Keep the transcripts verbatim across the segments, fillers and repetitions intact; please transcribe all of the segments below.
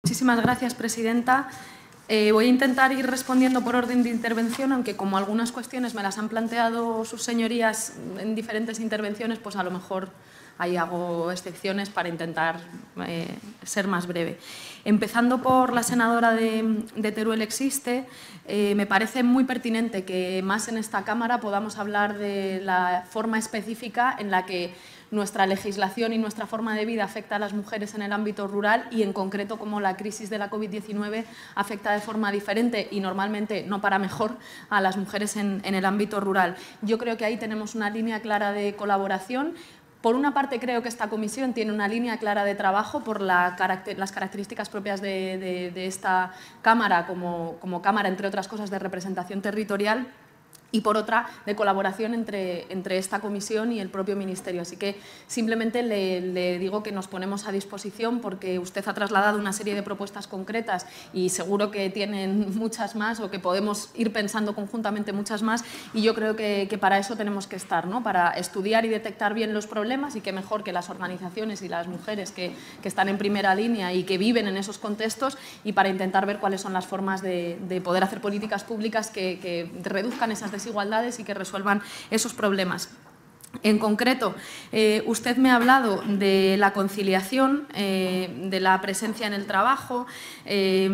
Muchísimas gracias, presidenta. Eh, voy a intentar ir respondiendo por orden de intervención, aunque como algunas cuestiones me las han planteado sus señorías en diferentes intervenciones, pues a lo mejor ahí hago excepciones para intentar eh, ser más breve. Empezando por la senadora de, de Teruel Existe, eh, me parece muy pertinente que más en esta Cámara podamos hablar de la forma específica en la que nuestra legislación y nuestra forma de vida afecta a las mujeres en el ámbito rural y, en concreto, cómo la crisis de la COVID diecinueve afecta de forma diferente y, normalmente, no para mejor, a las mujeres en, en el ámbito rural. Yo creo que ahí tenemos una línea clara de colaboración. Por una parte, creo que esta comisión tiene una línea clara de trabajo por la caracter las características propias de, de, de esta Cámara como, como Cámara, entre otras cosas, de representación territorial, y por otra, de colaboración entre, entre esta comisión y el propio Ministerio. Así que simplemente le, le digo que nos ponemos a disposición porque usted ha trasladado una serie de propuestas concretas y seguro que tienen muchas más o que podemos ir pensando conjuntamente muchas más, y yo creo que, que para eso tenemos que estar, ¿no? Para estudiar y detectar bien los problemas, y que mejor que las organizaciones y las mujeres que, que están en primera línea y que viven en esos contextos, y para intentar ver cuáles son las formas de, de poder hacer políticas públicas que, que reduzcan esas desigualdades y que resuelvan esos problemas. En concreto, eh, usted me ha hablado de la conciliación, eh, de la presencia en el trabajo eh,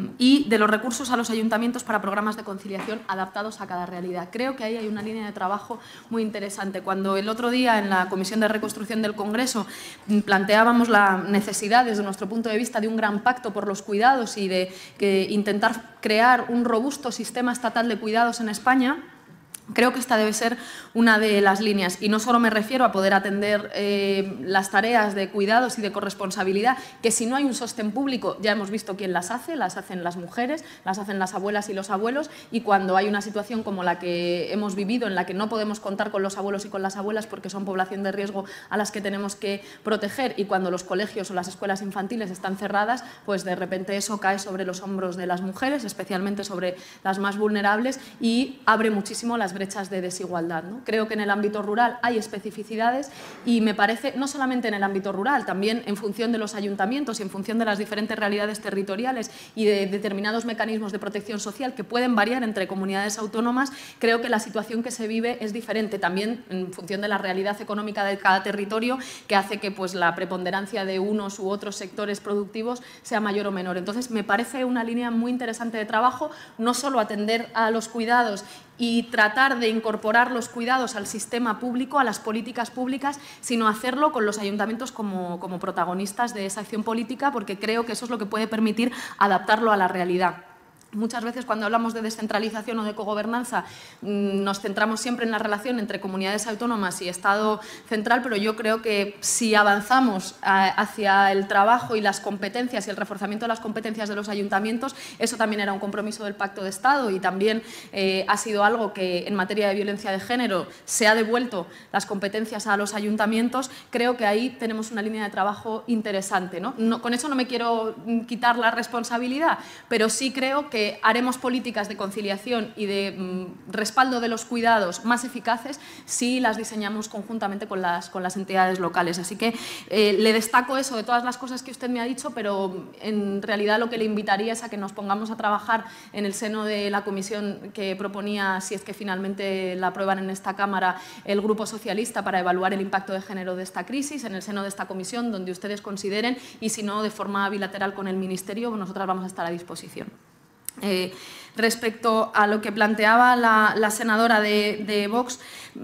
y de los recursos a los ayuntamientos para programas de conciliación adaptados a cada realidad. Creo que ahí hay una línea de trabajo muy interesante. Cuando el otro día en la Comisión de Reconstrucción del Congreso planteábamos la necesidad, desde nuestro punto de vista, de un gran pacto por los cuidados y de que intentar crear un robusto sistema estatal de cuidados en España, creo que esta debe ser una de las líneas, y no solo me refiero a poder atender eh, las tareas de cuidados y de corresponsabilidad, que si no hay un sostén público ya hemos visto quién las hace, las hacen las mujeres, las hacen las abuelas y los abuelos, y cuando hay una situación como la que hemos vivido, en la que no podemos contar con los abuelos y con las abuelas porque son población de riesgo a las que tenemos que proteger, y cuando los colegios o las escuelas infantiles están cerradas, pues de repente eso cae sobre los hombros de las mujeres, especialmente sobre las más vulnerables, y abre muchísimo las brechas de desigualdad, ¿no? Creo que en el ámbito rural hay especificidades, y me parece, no solamente en el ámbito rural, también en función de los ayuntamientos y en función de las diferentes realidades territoriales y de determinados mecanismos de protección social que pueden variar entre comunidades autónomas, creo que la situación que se vive es diferente, también en función de la realidad económica de cada territorio, que hace que pues, la preponderancia de unos u otros sectores productivos sea mayor o menor. Entonces, me parece una línea muy interesante de trabajo, no solo atender a los cuidados y tratar de incorporar los cuidados al sistema público, a las políticas públicas, sino hacerlo con los ayuntamientos como, como protagonistas de esa acción política, porque creo que eso es lo que puede permitir adaptarlo a la realidad. Muchas veces, cuando hablamos de descentralización o de cogobernanza, nos centramos siempre en la relación entre comunidades autónomas y Estado central, pero yo creo que si avanzamos hacia el trabajo y las competencias y el reforzamiento de las competencias de los ayuntamientos, eso también era un compromiso del Pacto de Estado, y también eh, ha sido algo que en materia de violencia de género se ha devuelto las competencias a los ayuntamientos. Creo que ahí tenemos una línea de trabajo interesante, ¿no? No, con eso no me quiero quitar la responsabilidad, pero sí creo que haremos políticas de conciliación y de mm, respaldo de los cuidados más eficaces si las diseñamos conjuntamente con las, con las entidades locales. Así que eh, le destaco eso de todas las cosas que usted me ha dicho, pero en realidad lo que le invitaría es a que nos pongamos a trabajar en el seno de la comisión que proponía, si es que finalmente la aprueban en esta Cámara, el Grupo Socialista, para evaluar el impacto de género de esta crisis, en el seno de esta comisión, donde ustedes consideren, y si no, de forma bilateral con el Ministerio, nosotras vamos a estar a disposición. Eh, respecto a lo que planteaba la, la senadora de, de Vox,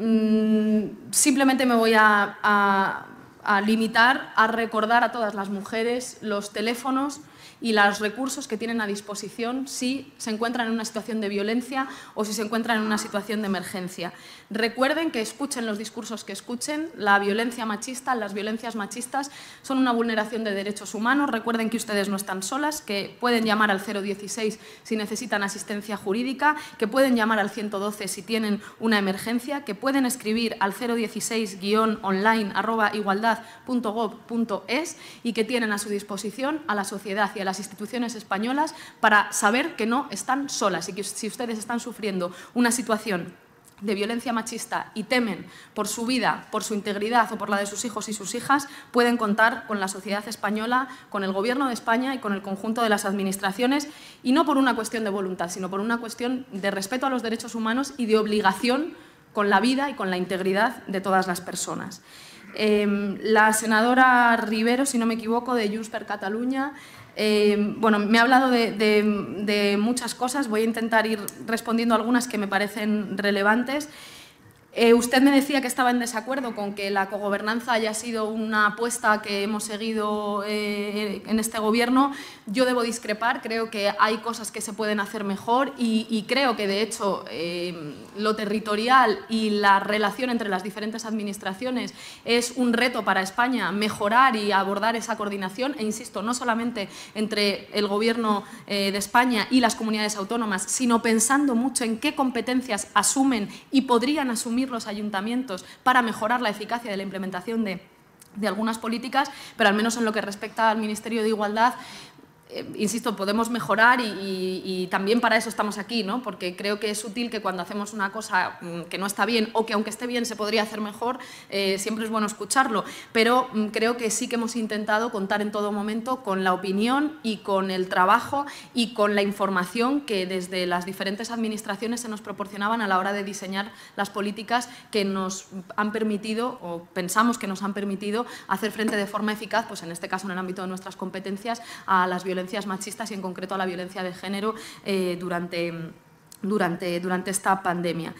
mmm, simplemente me voy a, a, a limitar a recordar a todas las mujeres los teléfonos y los recursos que tienen a disposición si se encuentran en una situación de violencia o si se encuentran en una situación de emergencia. Recuerden que escuchen los discursos que escuchen, la violencia machista, las violencias machistas son una vulneración de derechos humanos. Recuerden que ustedes no están solas, que pueden llamar al cero dieciséis si necesitan asistencia jurídica, que pueden llamar al ciento doce si tienen una emergencia, que pueden escribir al cero dieciséis guión online arroba igualdad punto gob punto es, y que tienen a su disposición a la sociedad y a las instituciones españolas para saber que no están solas, y que si ustedes están sufriendo una situación de violencia machista y temen por su vida, por su integridad o por la de sus hijos y sus hijas, pueden contar con la sociedad española, con el Gobierno de España y con el conjunto de las administraciones, y no por una cuestión de voluntad, sino por una cuestión de respeto a los derechos humanos y de obligación con la vida y con la integridad de todas las personas. Eh, la senadora Rivero, si no me equivoco, de Junts per Catalunya, Eh, bueno, me ha hablado de, de, de muchas cosas, voy a intentar ir respondiendo a algunas que me parecen relevantes. Eh, usted me decía que estaba en desacuerdo con que la cogobernanza haya sido una apuesta que hemos seguido eh, en este Gobierno. Yo debo discrepar, creo que hay cosas que se pueden hacer mejor y, y creo que, de hecho, eh, lo territorial y la relación entre las diferentes administraciones es un reto para España, mejorar y abordar esa coordinación, e insisto, no solamente entre el Gobierno eh, de España y las comunidades autónomas, sino pensando mucho en qué competencias asumen y podrían asumir los ayuntamientos para mejorar la eficacia de la implementación de, de algunas políticas, pero al menos en lo que respecta al Ministerio de Igualdad, eh, insisto, podemos mejorar y, y, y también para eso estamos aquí, ¿no? Porque creo que es útil que cuando hacemos una cosa mmm, que no está bien o que aunque esté bien se podría hacer mejor, eh, siempre es bueno escucharlo, pero mmm, creo que sí que hemos intentado contar en todo momento con la opinión y con el trabajo y con la información que desde las diferentes administraciones se nos proporcionaban a la hora de diseñar las políticas que nos han permitido, o pensamos que nos han permitido, hacer frente de forma eficaz, pues en este caso en el ámbito de nuestras competencias, a las violencias machistas y en concreto a la violencia de género eh, durante, durante, durante esta pandemia.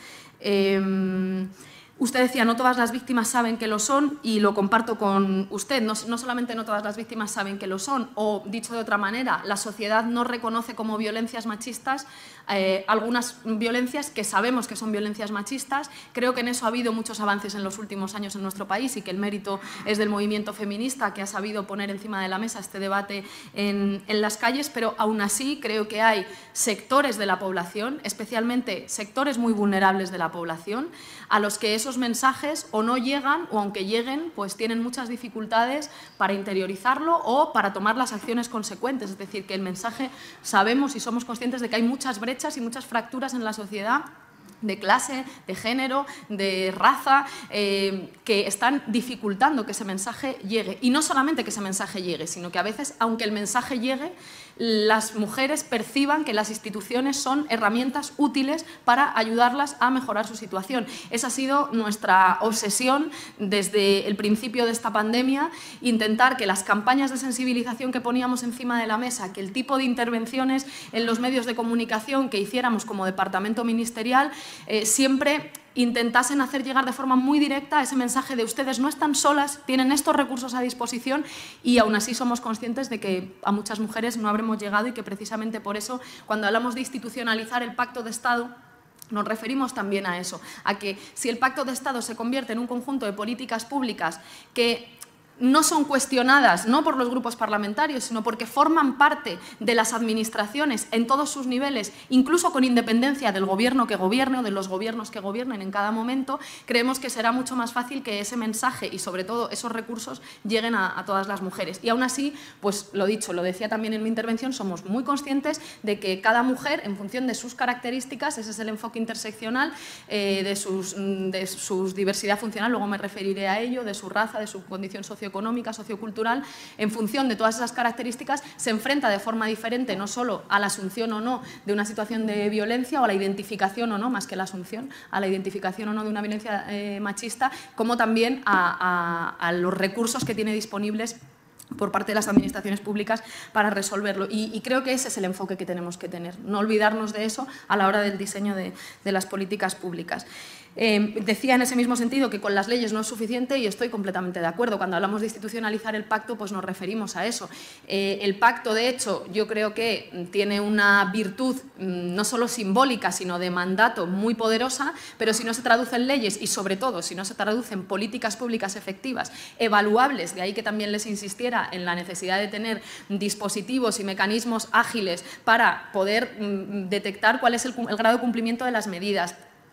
Eh, Usted decía, no todas las víctimas saben que lo son, y lo comparto con usted. No, no solamente no todas las víctimas saben que lo son, o dicho de otra manera, la sociedad no reconoce como violencias machistas eh, algunas violencias que sabemos que son violencias machistas. Creo que en eso ha habido muchos avances en los últimos años en nuestro país y que el mérito es del movimiento feminista, que ha sabido poner encima de la mesa este debate en, en las calles, pero aún así creo que hay sectores de la población, especialmente sectores muy vulnerables de la población, a los que esos mensajes o no llegan, o aunque lleguen, pues tienen muchas dificultades para interiorizarlo o para tomar las acciones consecuentes. Es decir, que el mensaje, sabemos y somos conscientes de que hay muchas brechas y muchas fracturas en la sociedad, de clase, de género, de raza, eh, que están dificultando que ese mensaje llegue. Y no solamente que ese mensaje llegue, sino que a veces, aunque el mensaje llegue, las mujeres perciban que las instituciones son herramientas útiles para ayudarlas a mejorar su situación. Esa ha sido nuestra obsesión desde el principio de esta pandemia, intentar que las campañas de sensibilización que poníamos encima de la mesa, que el tipo de intervenciones en los medios de comunicación que hiciéramos como departamento ministerial, eh, siempre intentasen hacer llegar de forma muy directa ese mensaje de ustedes no están solas, tienen estos recursos a disposición, y aún así somos conscientes de que a muchas mujeres no habremos llegado y que precisamente por eso, cuando hablamos de institucionalizar el Pacto de Estado, nos referimos también a eso, a que si el Pacto de Estado se convierte en un conjunto de políticas públicas que no son cuestionadas, no por los grupos parlamentarios, sino porque forman parte de las administraciones en todos sus niveles, incluso con independencia del gobierno que gobierne o de los gobiernos que gobiernen en cada momento, creemos que será mucho más fácil que ese mensaje y, sobre todo, esos recursos lleguen a, a todas las mujeres. Y aún así, pues lo dicho, lo decía también en mi intervención, somos muy conscientes de que cada mujer, en función de sus características, ese es el enfoque interseccional, eh, de, sus, de su diversidad funcional, luego me referiré a ello, de su raza, de su condición socioeconómica, económica, sociocultural, en función de todas esas características, se enfrenta de forma diferente no solo a la asunción o no de una situación de violencia o a la identificación o no, más que la asunción, a la identificación o no de una violencia eh, machista, como también a, a, a los recursos que tiene disponibles por parte de las administraciones públicas para resolverlo. Y, y creo que ese es el enfoque que tenemos que tener, no olvidarnos de eso a la hora del diseño de, de las políticas públicas. Eh, decía en ese mismo sentido que con las leyes no es suficiente y estoy completamente de acuerdo. Cuando hablamos de institucionalizar el pacto, pues nos referimos a eso. Eh, el pacto, de hecho, yo creo que tiene una virtud mmm, no solo simbólica, sino de mandato muy poderosa, pero si no se traduce en leyes y, sobre todo, si no se traduce en políticas públicas efectivas, evaluables, de ahí que también les insistiera en la necesidad de tener dispositivos y mecanismos ágiles para poder mmm, detectar cuál es el, el grado de cumplimiento de las medidas,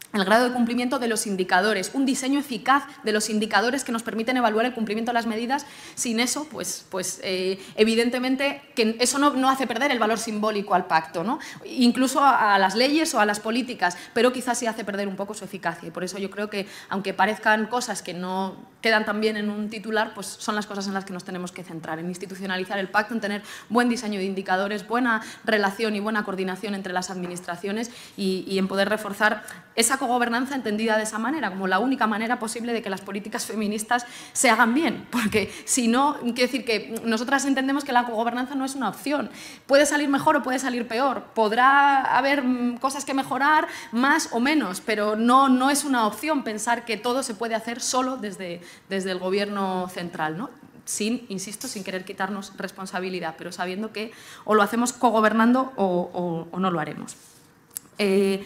el grado de cumplimiento de los indicadores, un diseño eficaz de los indicadores que nos permiten evaluar el cumplimiento de las medidas. Sin eso, pues, pues eh, evidentemente que eso no, no hace perder el valor simbólico al pacto, ¿no? Incluso a, a las leyes o a las políticas, pero quizás sí hace perder un poco su eficacia. Y por eso yo creo que, aunque parezcan cosas que no quedan tan bien en un titular, pues son las cosas en las que nos tenemos que centrar, en institucionalizar el pacto, en tener buen diseño de indicadores, buena relación y buena coordinación entre las administraciones y, y en poder reforzar esa cogobernanza entendida de esa manera, como la única manera posible de que las políticas feministas se hagan bien, porque si no, quiero decir que nosotras entendemos que la cogobernanza no es una opción, puede salir mejor o puede salir peor, podrá haber cosas que mejorar más o menos, pero no, no es una opción pensar que todo se puede hacer solo desde, desde el gobierno central, ¿no? Sin, insisto, sin querer quitarnos responsabilidad, pero sabiendo que o lo hacemos cogobernando o, o, o no lo haremos. Eh,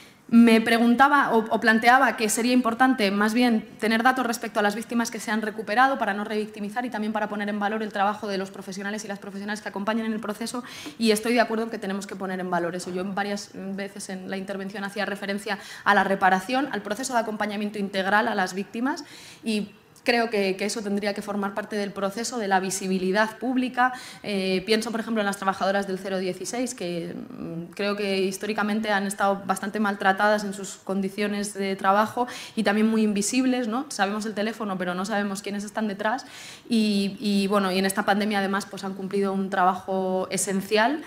Me preguntaba o, o planteaba que sería importante más bien tener datos respecto a las víctimas que se han recuperado para no revictimizar y también para poner en valor el trabajo de los profesionales y las profesionales que acompañan en el proceso, y estoy de acuerdo en que tenemos que poner en valor eso. Yo varias veces en la intervención hacía referencia a la reparación, al proceso de acompañamiento integral a las víctimas, y creo que, que eso tendría que formar parte del proceso, de la visibilidad pública. Eh, pienso, por ejemplo, en las trabajadoras del cero dieciséis, que mmm, creo que históricamente han estado bastante maltratadas en sus condiciones de trabajo y también muy invisibles, ¿no? Sabemos el teléfono, pero no sabemos quiénes están detrás. Y, y, bueno, y en esta pandemia, además, pues han cumplido un trabajo esencial.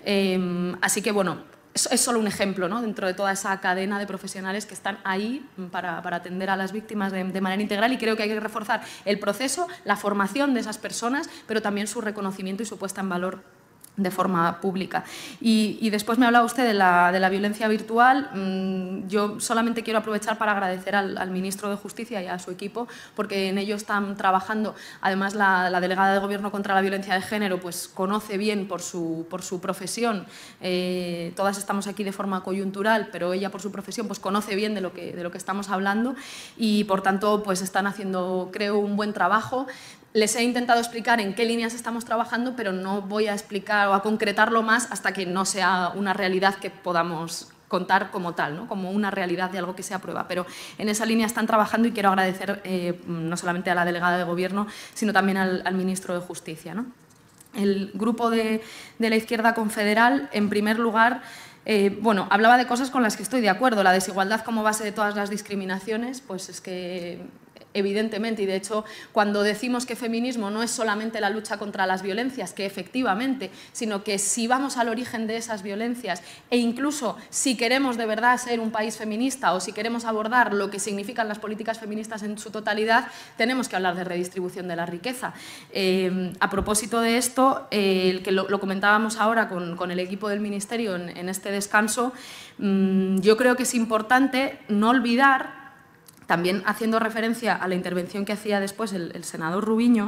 Eh, así que, bueno, es solo un ejemplo, ¿no?, dentro de toda esa cadena de profesionales que están ahí para, para atender a las víctimas de, de manera integral, y creo que hay que reforzar el proceso, la formación de esas personas, pero también su reconocimiento y su puesta en valor de forma pública. Y, y después me hablaba usted de la, de la violencia virtual. Mm, yo solamente quiero aprovechar para agradecer al, al ministro de Justicia y a su equipo, porque en ello están trabajando. Además, la, la delegada de Gobierno contra la violencia de género pues conoce bien por su, por su profesión. Eh, todas estamos aquí de forma coyuntural, pero ella por su profesión pues conoce bien de lo que, de lo que estamos hablando, y por tanto pues están haciendo, creo, un buen trabajo. Les he intentado explicar en qué líneas estamos trabajando, pero no voy a explicar o a concretarlo más hasta que no sea una realidad que podamos contar como tal, ¿no?, como una realidad de algo que se aprueba. Pero en esa línea están trabajando, y quiero agradecer eh, no solamente a la delegada de Gobierno, sino también al, al ministro de Justicia, ¿no? El grupo de, de la izquierda confederal, en primer lugar, Eh, bueno, hablaba de cosas con las que estoy de acuerdo. La desigualdad como base de todas las discriminaciones, pues es que evidentemente, y de hecho cuando decimos que feminismo no es solamente la lucha contra las violencias, que efectivamente, sino que si vamos al origen de esas violencias, e incluso si queremos de verdad ser un país feminista o si queremos abordar lo que significan las políticas feministas en su totalidad, tenemos que hablar de redistribución de la riqueza. Eh, a propósito de esto, eh, el que lo, lo comentábamos ahora con, con el equipo del Ministerio en, en este descanso, mmm, yo creo que es importante no olvidar, también haciendo referencia a la intervención que hacía después el, el senador Rubiño,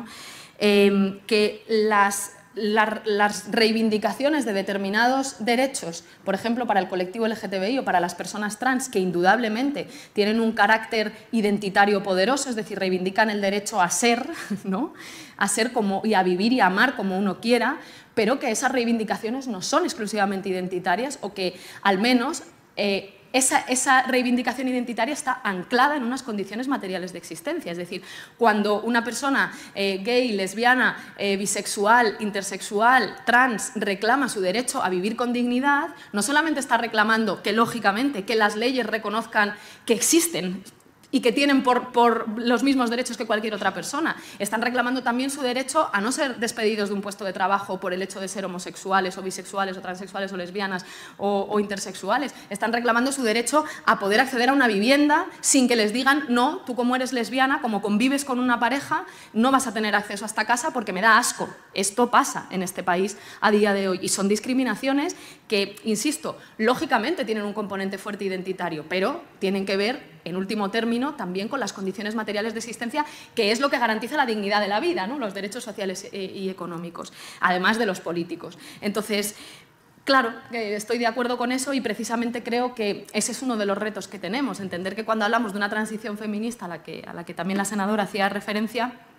eh, que las, la, las reivindicaciones de determinados derechos, por ejemplo, para el colectivo L G T B I o para las personas trans, que indudablemente tienen un carácter identitario poderoso, es decir, reivindican el derecho a ser, ¿no?, a ser como, y a vivir y a amar como uno quiera, pero que esas reivindicaciones no son exclusivamente identitarias, o que al menos eh, Esa, esa reivindicación identitaria está anclada en unas condiciones materiales de existencia. Es decir, cuando una persona eh, gay, lesbiana, eh, bisexual, intersexual, trans reclama su derecho a vivir con dignidad, no solamente está reclamando que, lógicamente, que las leyes reconozcan que existen y que tienen por, por los mismos derechos que cualquier otra persona. Están reclamando también su derecho a no ser despedidos de un puesto de trabajo por el hecho de ser homosexuales o bisexuales o transexuales o lesbianas o, o intersexuales. Están reclamando su derecho a poder acceder a una vivienda sin que les digan: no, tú como eres lesbiana, como convives con una pareja, no vas a tener acceso a esta casa porque me da asco. Esto pasa en este país a día de hoy, y son discriminaciones que, insisto, lógicamente tienen un componente fuerte identitario, pero tienen que ver, en último término, también con las condiciones materiales de existencia, que es lo que garantiza la dignidad de la vida, ¿no?, los derechos sociales y económicos, además de los políticos. Entonces, claro, estoy de acuerdo con eso, y precisamente creo que ese es uno de los retos que tenemos, entender que cuando hablamos de una transición feminista a la que, a la que también la senadora hacía referencia,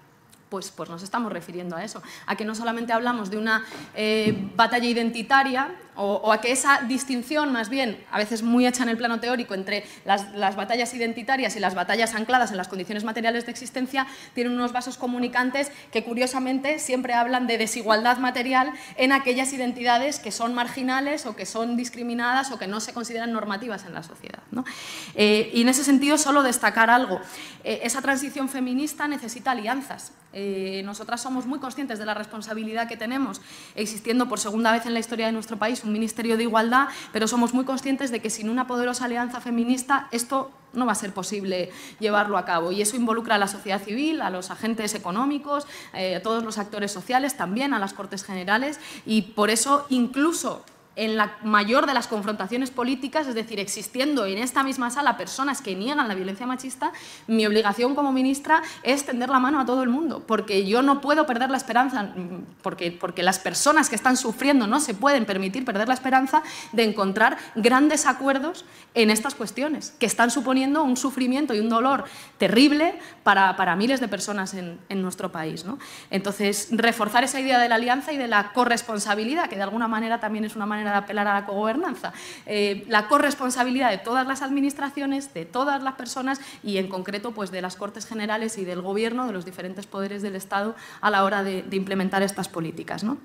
Pues, pues nos estamos refiriendo a eso, a que no solamente hablamos de una eh, batalla identitaria o, o a que esa distinción, más bien, a veces muy hecha en el plano teórico, entre las, las batallas identitarias y las batallas ancladas en las condiciones materiales de existencia, tienen unos vasos comunicantes que, curiosamente, siempre hablan de desigualdad material en aquellas identidades que son marginales o que son discriminadas o que no se consideran normativas en la sociedad, ¿no? Eh, y en ese sentido, solo destacar algo. Eh, esa transición feminista necesita alianzas. Eh, nosotras somos muy conscientes de la responsabilidad que tenemos, existiendo por segunda vez en la historia de nuestro país un Ministerio de Igualdad, pero somos muy conscientes de que sin una poderosa alianza feminista esto no va a ser posible llevarlo a cabo. Y eso involucra a la sociedad civil, a los agentes económicos, eh, a todos los actores sociales, también a las Cortes Generales, y por eso incluso en la mayor de las confrontaciones políticas, es decir, existiendo en esta misma sala personas que niegan la violencia machista, mi obligación como ministra es tender la mano a todo el mundo, porque yo no puedo perder la esperanza, porque, porque las personas que están sufriendo no se pueden permitir perder la esperanza de encontrar grandes acuerdos en estas cuestiones, que están suponiendo un sufrimiento y un dolor terrible para, para miles de personas en, en nuestro país, ¿no? Entonces, reforzar esa idea de la alianza y de la corresponsabilidad, que de alguna manera también es una manera de apelar a la cogobernanza, eh, la corresponsabilidad de todas las administraciones, de todas las personas y en concreto pues, de las Cortes Generales y del Gobierno, de los diferentes poderes del Estado a la hora de, de implementar estas políticas, ¿no?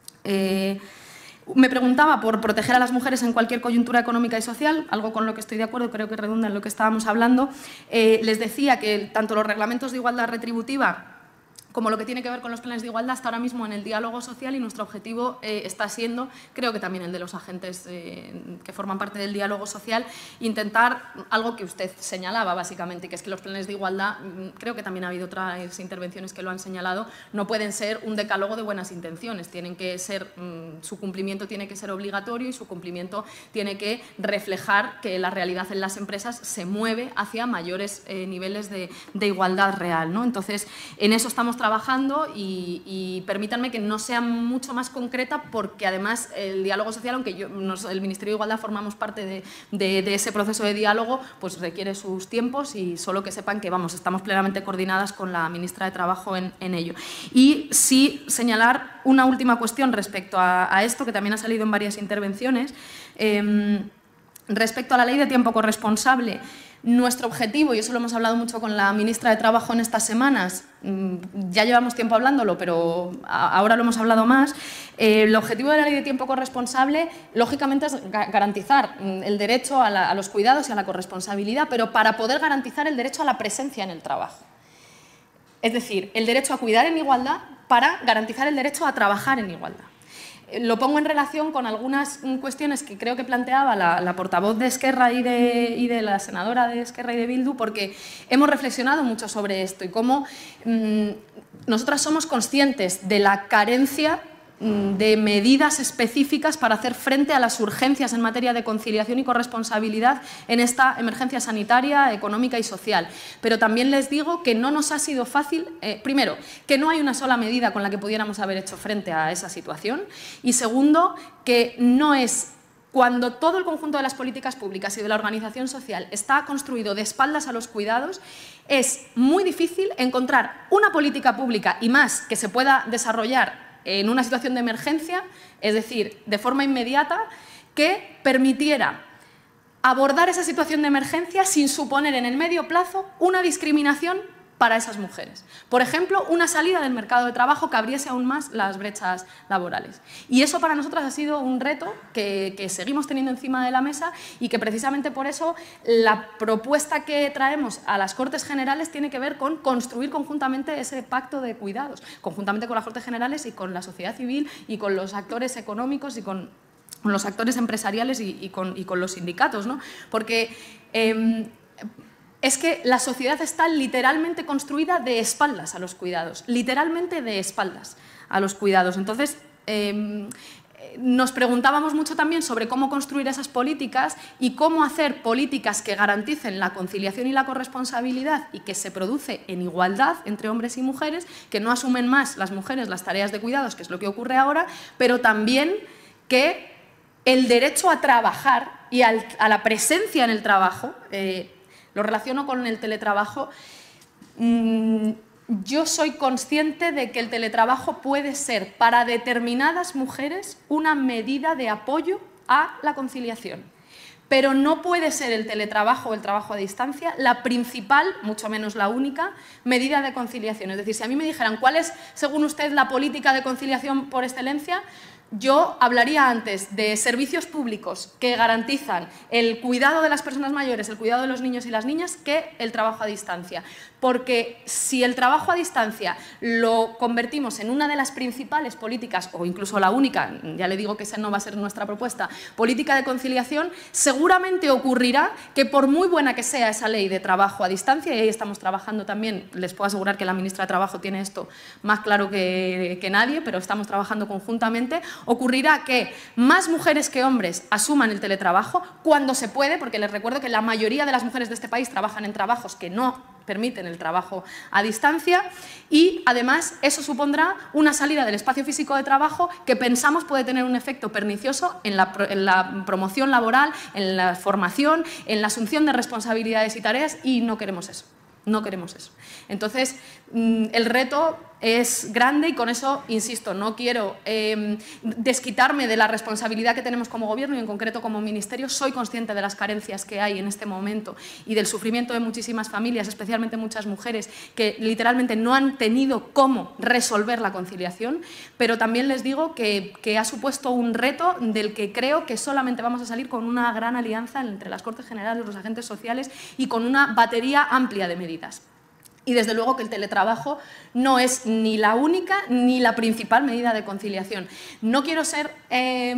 Eh, Me preguntaba por proteger a las mujeres en cualquier coyuntura económica y social, algo con lo que estoy de acuerdo, creo que redunda en lo que estábamos hablando. Eh, les decía que tanto los reglamentos de igualdad retributiva como lo que tiene que ver con los planes de igualdad está ahora mismo en el diálogo social y nuestro objetivo eh, está siendo, creo que también el de los agentes eh, que forman parte del diálogo social, intentar algo que usted señalaba básicamente, que es que los planes de igualdad, creo que también ha habido otras intervenciones que lo han señalado, no pueden ser un decálogo de buenas intenciones, tienen que ser, su cumplimiento tiene que ser obligatorio y su cumplimiento tiene que reflejar que la realidad en las empresas se mueve hacia mayores eh, niveles de, de igualdad real, ¿no? Entonces, en eso estamos trabajando trabajando y, y permítanme que no sea mucho más concreta porque además el diálogo social, aunque yo, nos, el Ministerio de Igualdad formamos parte de, de, de ese proceso de diálogo, pues requiere sus tiempos y solo que sepan que vamos, estamos plenamente coordinadas con la ministra de Trabajo en, en ello. Y sí señalar una última cuestión respecto a, a esto, que también ha salido en varias intervenciones, eh, respecto a la ley de tiempo corresponsable. Nuestro objetivo, y eso lo hemos hablado mucho con la ministra de Trabajo en estas semanas, ya llevamos tiempo hablándolo, pero ahora lo hemos hablado más, eh, el objetivo de la ley de tiempo corresponsable, lógicamente, es garantizar el derecho a, la, a los cuidados y a la corresponsabilidad, pero para poder garantizar el derecho a la presencia en el trabajo. Es decir, el derecho a cuidar en igualdad para garantizar el derecho a trabajar en igualdad. Lo pongo en relación con algunas cuestiones que creo que planteaba la, la portavoz de Esquerra y de, y de la senadora de Esquerra y de Bildu, porque hemos reflexionado mucho sobre esto y cómo mmm, nosotras somos conscientes de la carencia de medidas específicas para hacer frente a las urgencias en materia de conciliación y corresponsabilidad en esta emergencia sanitaria, económica y social. Pero también les digo que no nos ha sido fácil, eh, primero, que no hay una sola medida con la que pudiéramos haber hecho frente a esa situación y segundo, que no es cuando todo el conjunto de las políticas públicas y de la organización social está construido de espaldas a los cuidados, es muy difícil encontrar una política pública y más que se pueda desarrollar en una situación de emergencia, es decir, de forma inmediata, que permitiera abordar esa situación de emergencia sin suponer en el medio plazo una discriminación para esas mujeres. Por ejemplo, una salida del mercado de trabajo que abriese aún más las brechas laborales. Y eso para nosotras ha sido un reto que, que seguimos teniendo encima de la mesa y que precisamente por eso la propuesta que traemos a las Cortes Generales tiene que ver con construir conjuntamente ese pacto de cuidados, conjuntamente con las Cortes Generales y con la sociedad civil y con los actores económicos y con con los actores empresariales y, y, con, y con los sindicatos, ¿no? Porque eh, es que la sociedad está literalmente construida de espaldas a los cuidados, literalmente de espaldas a los cuidados. Entonces, eh, nos preguntábamos mucho también sobre cómo construir esas políticas y cómo hacer políticas que garanticen la conciliación y la corresponsabilidad y que se produce en igualdad entre hombres y mujeres, que no asumen más las mujeres las tareas de cuidados, que es lo que ocurre ahora, pero también que el derecho a trabajar y al, a la presencia en el trabajo, eh, lo relaciono con el teletrabajo, mmm, yo soy consciente de que el teletrabajo puede ser para determinadas mujeres una medida de apoyo a la conciliación. Pero no puede ser el teletrabajo o el trabajo a distancia la principal, mucho menos la única, medida de conciliación. Es decir, si a mí me dijeran cuál es, según usted, la política de conciliación por excelencia, yo hablaría antes de servicios públicos que garantizan el cuidado de las personas mayores, el cuidado de los niños y las niñas, que el trabajo a distancia. Porque si el trabajo a distancia lo convertimos en una de las principales políticas, o incluso la única, ya le digo que esa no va a ser nuestra propuesta, política de conciliación, seguramente ocurrirá que por muy buena que sea esa ley de trabajo a distancia, y ahí estamos trabajando también, les puedo asegurar que la ministra de Trabajo tiene esto más claro que, que nadie, pero estamos trabajando conjuntamente, ocurrirá que más mujeres que hombres asuman el teletrabajo cuando se puede, porque les recuerdo que la mayoría de las mujeres de este país trabajan en trabajos que no permiten el trabajo a distancia, y además eso supondrá una salida del espacio físico de trabajo que pensamos puede tener un efecto pernicioso en la, en la promoción laboral, en la formación, en la asunción de responsabilidades y tareas, y no queremos eso. No queremos eso. Entonces, el reto es grande y con eso, insisto, no quiero eh, desquitarme de la responsabilidad que tenemos como Gobierno y en concreto como Ministerio. Soy consciente de las carencias que hay en este momento y del sufrimiento de muchísimas familias, especialmente muchas mujeres, que literalmente no han tenido cómo resolver la conciliación, pero también les digo que, que ha supuesto un reto del que creo que solamente vamos a salir con una gran alianza entre las Cortes Generales, los agentes sociales y con una batería amplia de medidas. Y desde luego que el teletrabajo no es ni la única ni la principal medida de conciliación. No quiero ser eh,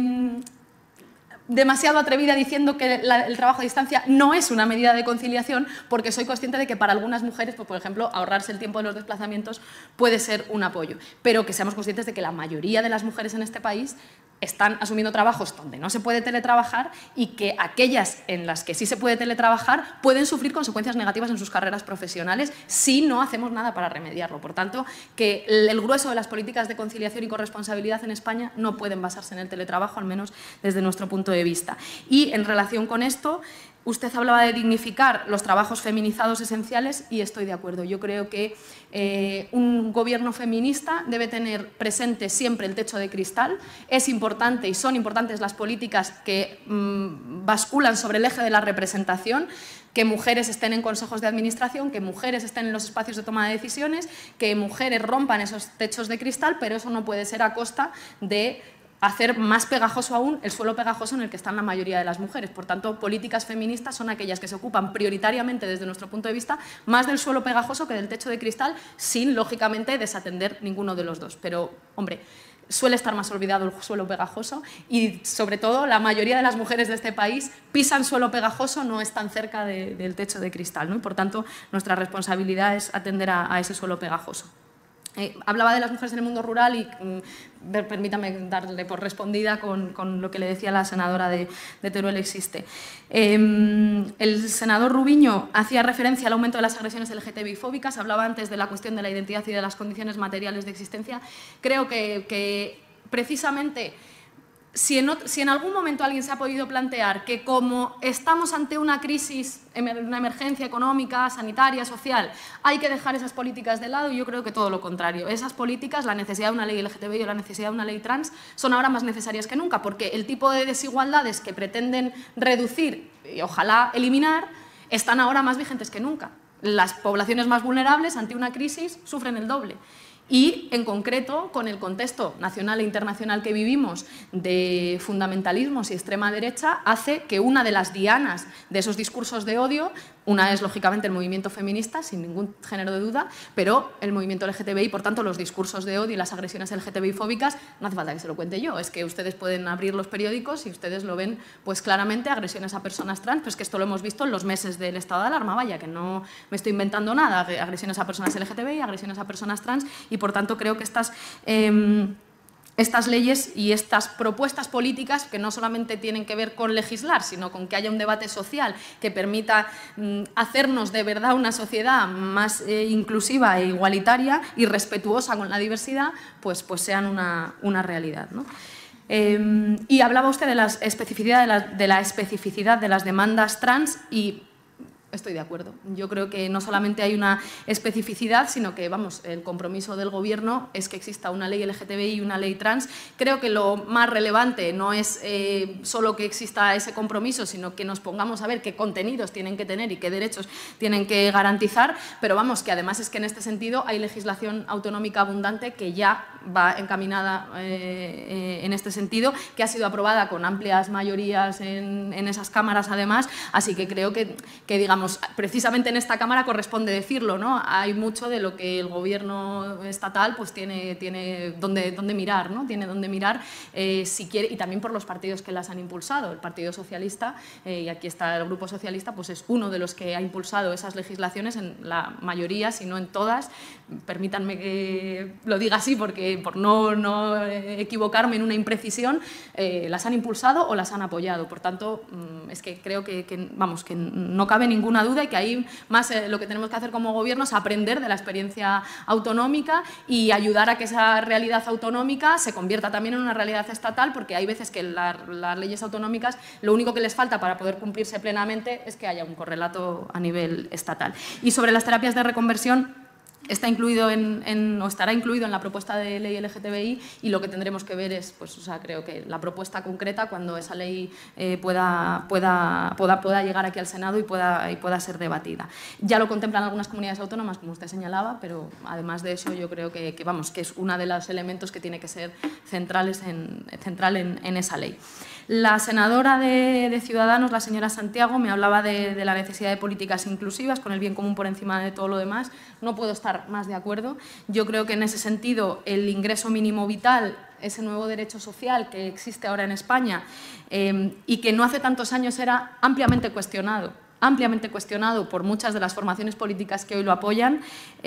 demasiado atrevida diciendo que la, el trabajo a distancia no es una medida de conciliación, porque soy consciente de que para algunas mujeres, pues, por ejemplo, ahorrarse el tiempo de los desplazamientos puede ser un apoyo, pero que seamos conscientes de que la mayoría de las mujeres en este país están asumiendo trabajos donde no se puede teletrabajar y que aquellas en las que sí se puede teletrabajar pueden sufrir consecuencias negativas en sus carreras profesionales si no hacemos nada para remediarlo. Por tanto, que el grueso de las políticas de conciliación y corresponsabilidad en España no pueden basarse en el teletrabajo, al menos desde nuestro punto de vista. Y en relación con esto, usted hablaba de dignificar los trabajos feminizados esenciales y estoy de acuerdo. Yo creo que eh, un gobierno feminista debe tener presente siempre el techo de cristal. Es importante y son importantes las políticas que mmm, basculan sobre el eje de la representación, que mujeres estén en consejos de administración, que mujeres estén en los espacios de toma de decisiones, que mujeres rompan esos techos de cristal, pero eso no puede ser a costa de hacer más pegajoso aún el suelo pegajoso en el que están la mayoría de las mujeres. Por tanto, políticas feministas son aquellas que se ocupan prioritariamente, desde nuestro punto de vista, más del suelo pegajoso que del techo de cristal, sin, lógicamente, desatender ninguno de los dos. Pero, hombre, suele estar más olvidado el suelo pegajoso y, sobre todo, la mayoría de las mujeres de este país pisan suelo pegajoso, no están cerca de, del techo de cristal, ¿no? Y, por tanto, nuestra responsabilidad es atender a, a ese suelo pegajoso. Eh, hablaba de las mujeres en el mundo rural y mm, permítame darle por respondida con, con lo que le decía la senadora de, de Teruel Existe. Eh, el senador Rubiño hacía referencia al aumento de las agresiones L G T B I fóbicas, hablaba antes de la cuestión de la identidad y de las condiciones materiales de existencia. Creo que, que precisamente Si en, si en algún momento alguien se ha podido plantear que como estamos ante una crisis, una emergencia económica, sanitaria, social, hay que dejar esas políticas de lado, yo creo que todo lo contrario. Esas políticas, la necesidad de una ley L G T B I o la necesidad de una ley trans, son ahora más necesarias que nunca, porque el tipo de desigualdades que pretenden reducir y ojalá eliminar están ahora más vigentes que nunca. Las poblaciones más vulnerables ante una crisis sufren el doble. Y, en concreto, con el contexto nacional e internacional que vivimos de fundamentalismos y extrema derecha, hace que una de las dianas de esos discursos de odio, una es, lógicamente, el movimiento feminista, sin ningún género de duda, pero el movimiento L G T B I, por tanto, los discursos de odio y las agresiones L G T B I fóbicas, no hace falta que se lo cuente yo, es que ustedes pueden abrir los periódicos y ustedes lo ven pues claramente, agresiones a personas trans, pues que esto lo hemos visto en los meses del estado de alarma, vaya, que no me estoy inventando nada, agresiones a personas L G T B I, agresiones a personas trans, y por tanto creo que estas, eh, estas leyes y estas propuestas políticas, que no solamente tienen que ver con legislar, sino con que haya un debate social que permita mm, hacernos de verdad una sociedad más eh, inclusiva e igualitaria y respetuosa con la diversidad, pues, pues sean una, una realidad, ¿no? Eh, y hablaba usted de la especificidad de la, de la especificidad de las demandas trans y estoy de acuerdo. Yo creo que no solamente hay una especificidad, sino que, vamos, el compromiso del Gobierno es que exista una ley L G T B I y una ley trans. Creo que lo más relevante no es eh, solo que exista ese compromiso, sino que nos pongamos a ver qué contenidos tienen que tener y qué derechos tienen que garantizar, pero vamos, que además es que en este sentido hay legislación autonómica abundante que ya va encaminada eh, eh, en este sentido, que ha sido aprobada con amplias mayorías en, en esas cámaras además, así que creo que, que, digamos, precisamente en esta Cámara corresponde decirlo, ¿no? Hay mucho de lo que el Gobierno estatal pues tiene, tiene donde, donde mirar, ¿no? Tiene donde mirar eh, si quiere, y también por los partidos que las han impulsado. El Partido Socialista, eh, y aquí está el Grupo Socialista, pues es uno de los que ha impulsado esas legislaciones en la mayoría, si no en todas. Permítanme que lo diga así porque por no, no equivocarme en una imprecisión, eh, las han impulsado o las han apoyado. Por tanto, es que creo que, que, vamos, que no cabe ninguna duda y que ahí más eh, lo que tenemos que hacer como Gobierno es aprender de la experiencia autonómica y ayudar a que esa realidad autonómica se convierta también en una realidad estatal, porque hay veces que la, las leyes autonómicas lo único que les falta para poder cumplirse plenamente es que haya un correlato a nivel estatal. Y sobre las terapias de reconversión, está incluido en, en, o estará incluido en la propuesta de ley L G T B I, y lo que tendremos que ver es, pues, o sea, creo que la propuesta concreta cuando esa ley eh, pueda, pueda, pueda, pueda llegar aquí al Senado y pueda, y pueda ser debatida. Ya lo contemplan algunas comunidades autónomas, como usted señalaba, pero además de eso yo creo que, que, vamos, que es uno de los elementos que tiene que ser centrales en, central en, en esa ley. La senadora de, de Ciudadanos, la señora Santiago, me hablaba de, de la necesidad de políticas inclusivas, con el bien común por encima de todo lo demás. No puedo estar más de acuerdo. Yo creo que en ese sentido el ingreso mínimo vital, ese nuevo derecho social que existe ahora en España eh, y que no hace tantos años era ampliamente cuestionado, ampliamente cuestionado por muchas de las formaciones políticas que hoy lo apoyan,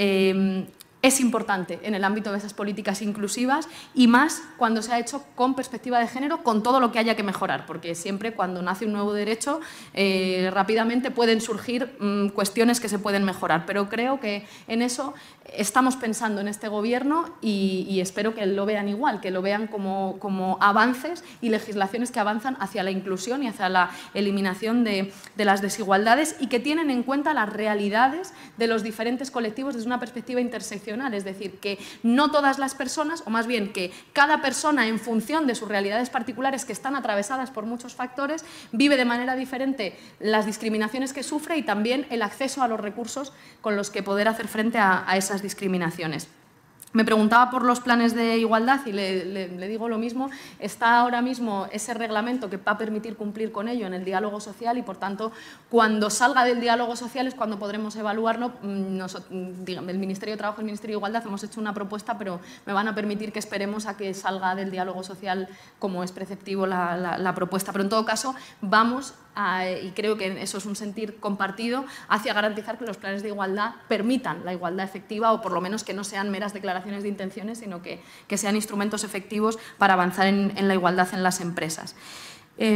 eh, es importante en el ámbito de esas políticas inclusivas, y más cuando se ha hecho con perspectiva de género, con todo lo que haya que mejorar, porque siempre cuando nace un nuevo derecho eh, rápidamente pueden surgir mmm, cuestiones que se pueden mejorar, pero creo que en eso estamos pensando en este Gobierno y, y espero que lo vean igual, que lo vean como, como avances y legislaciones que avanzan hacia la inclusión y hacia la eliminación de, de las desigualdades, y que tienen en cuenta las realidades de los diferentes colectivos desde una perspectiva interseccional. Es decir, que no todas las personas, o más bien que cada persona en función de sus realidades particulares que están atravesadas por muchos factores, vive de manera diferente las discriminaciones que sufre y también el acceso a los recursos con los que poder hacer frente a, a esas discriminaciones. Me preguntaba por los planes de igualdad y le, le, le digo lo mismo. Está ahora mismo ese reglamento que va a permitir cumplir con ello en el diálogo social y, por tanto, cuando salga del diálogo social es cuando podremos evaluarlo. Nos, digamos, el Ministerio de Trabajo y el Ministerio de Igualdad hemos hecho una propuesta, pero me van a permitir que esperemos a que salga del diálogo social como es preceptivo la, la, la propuesta. Pero, en todo caso, vamos a, y creo que eso es un sentir compartido, hacia garantizar que los planes de igualdad permitan la igualdad efectiva, o por lo menos que no sean meras declaraciones de intenciones, sino que, que sean instrumentos efectivos para avanzar en, en la igualdad en las empresas. Eh,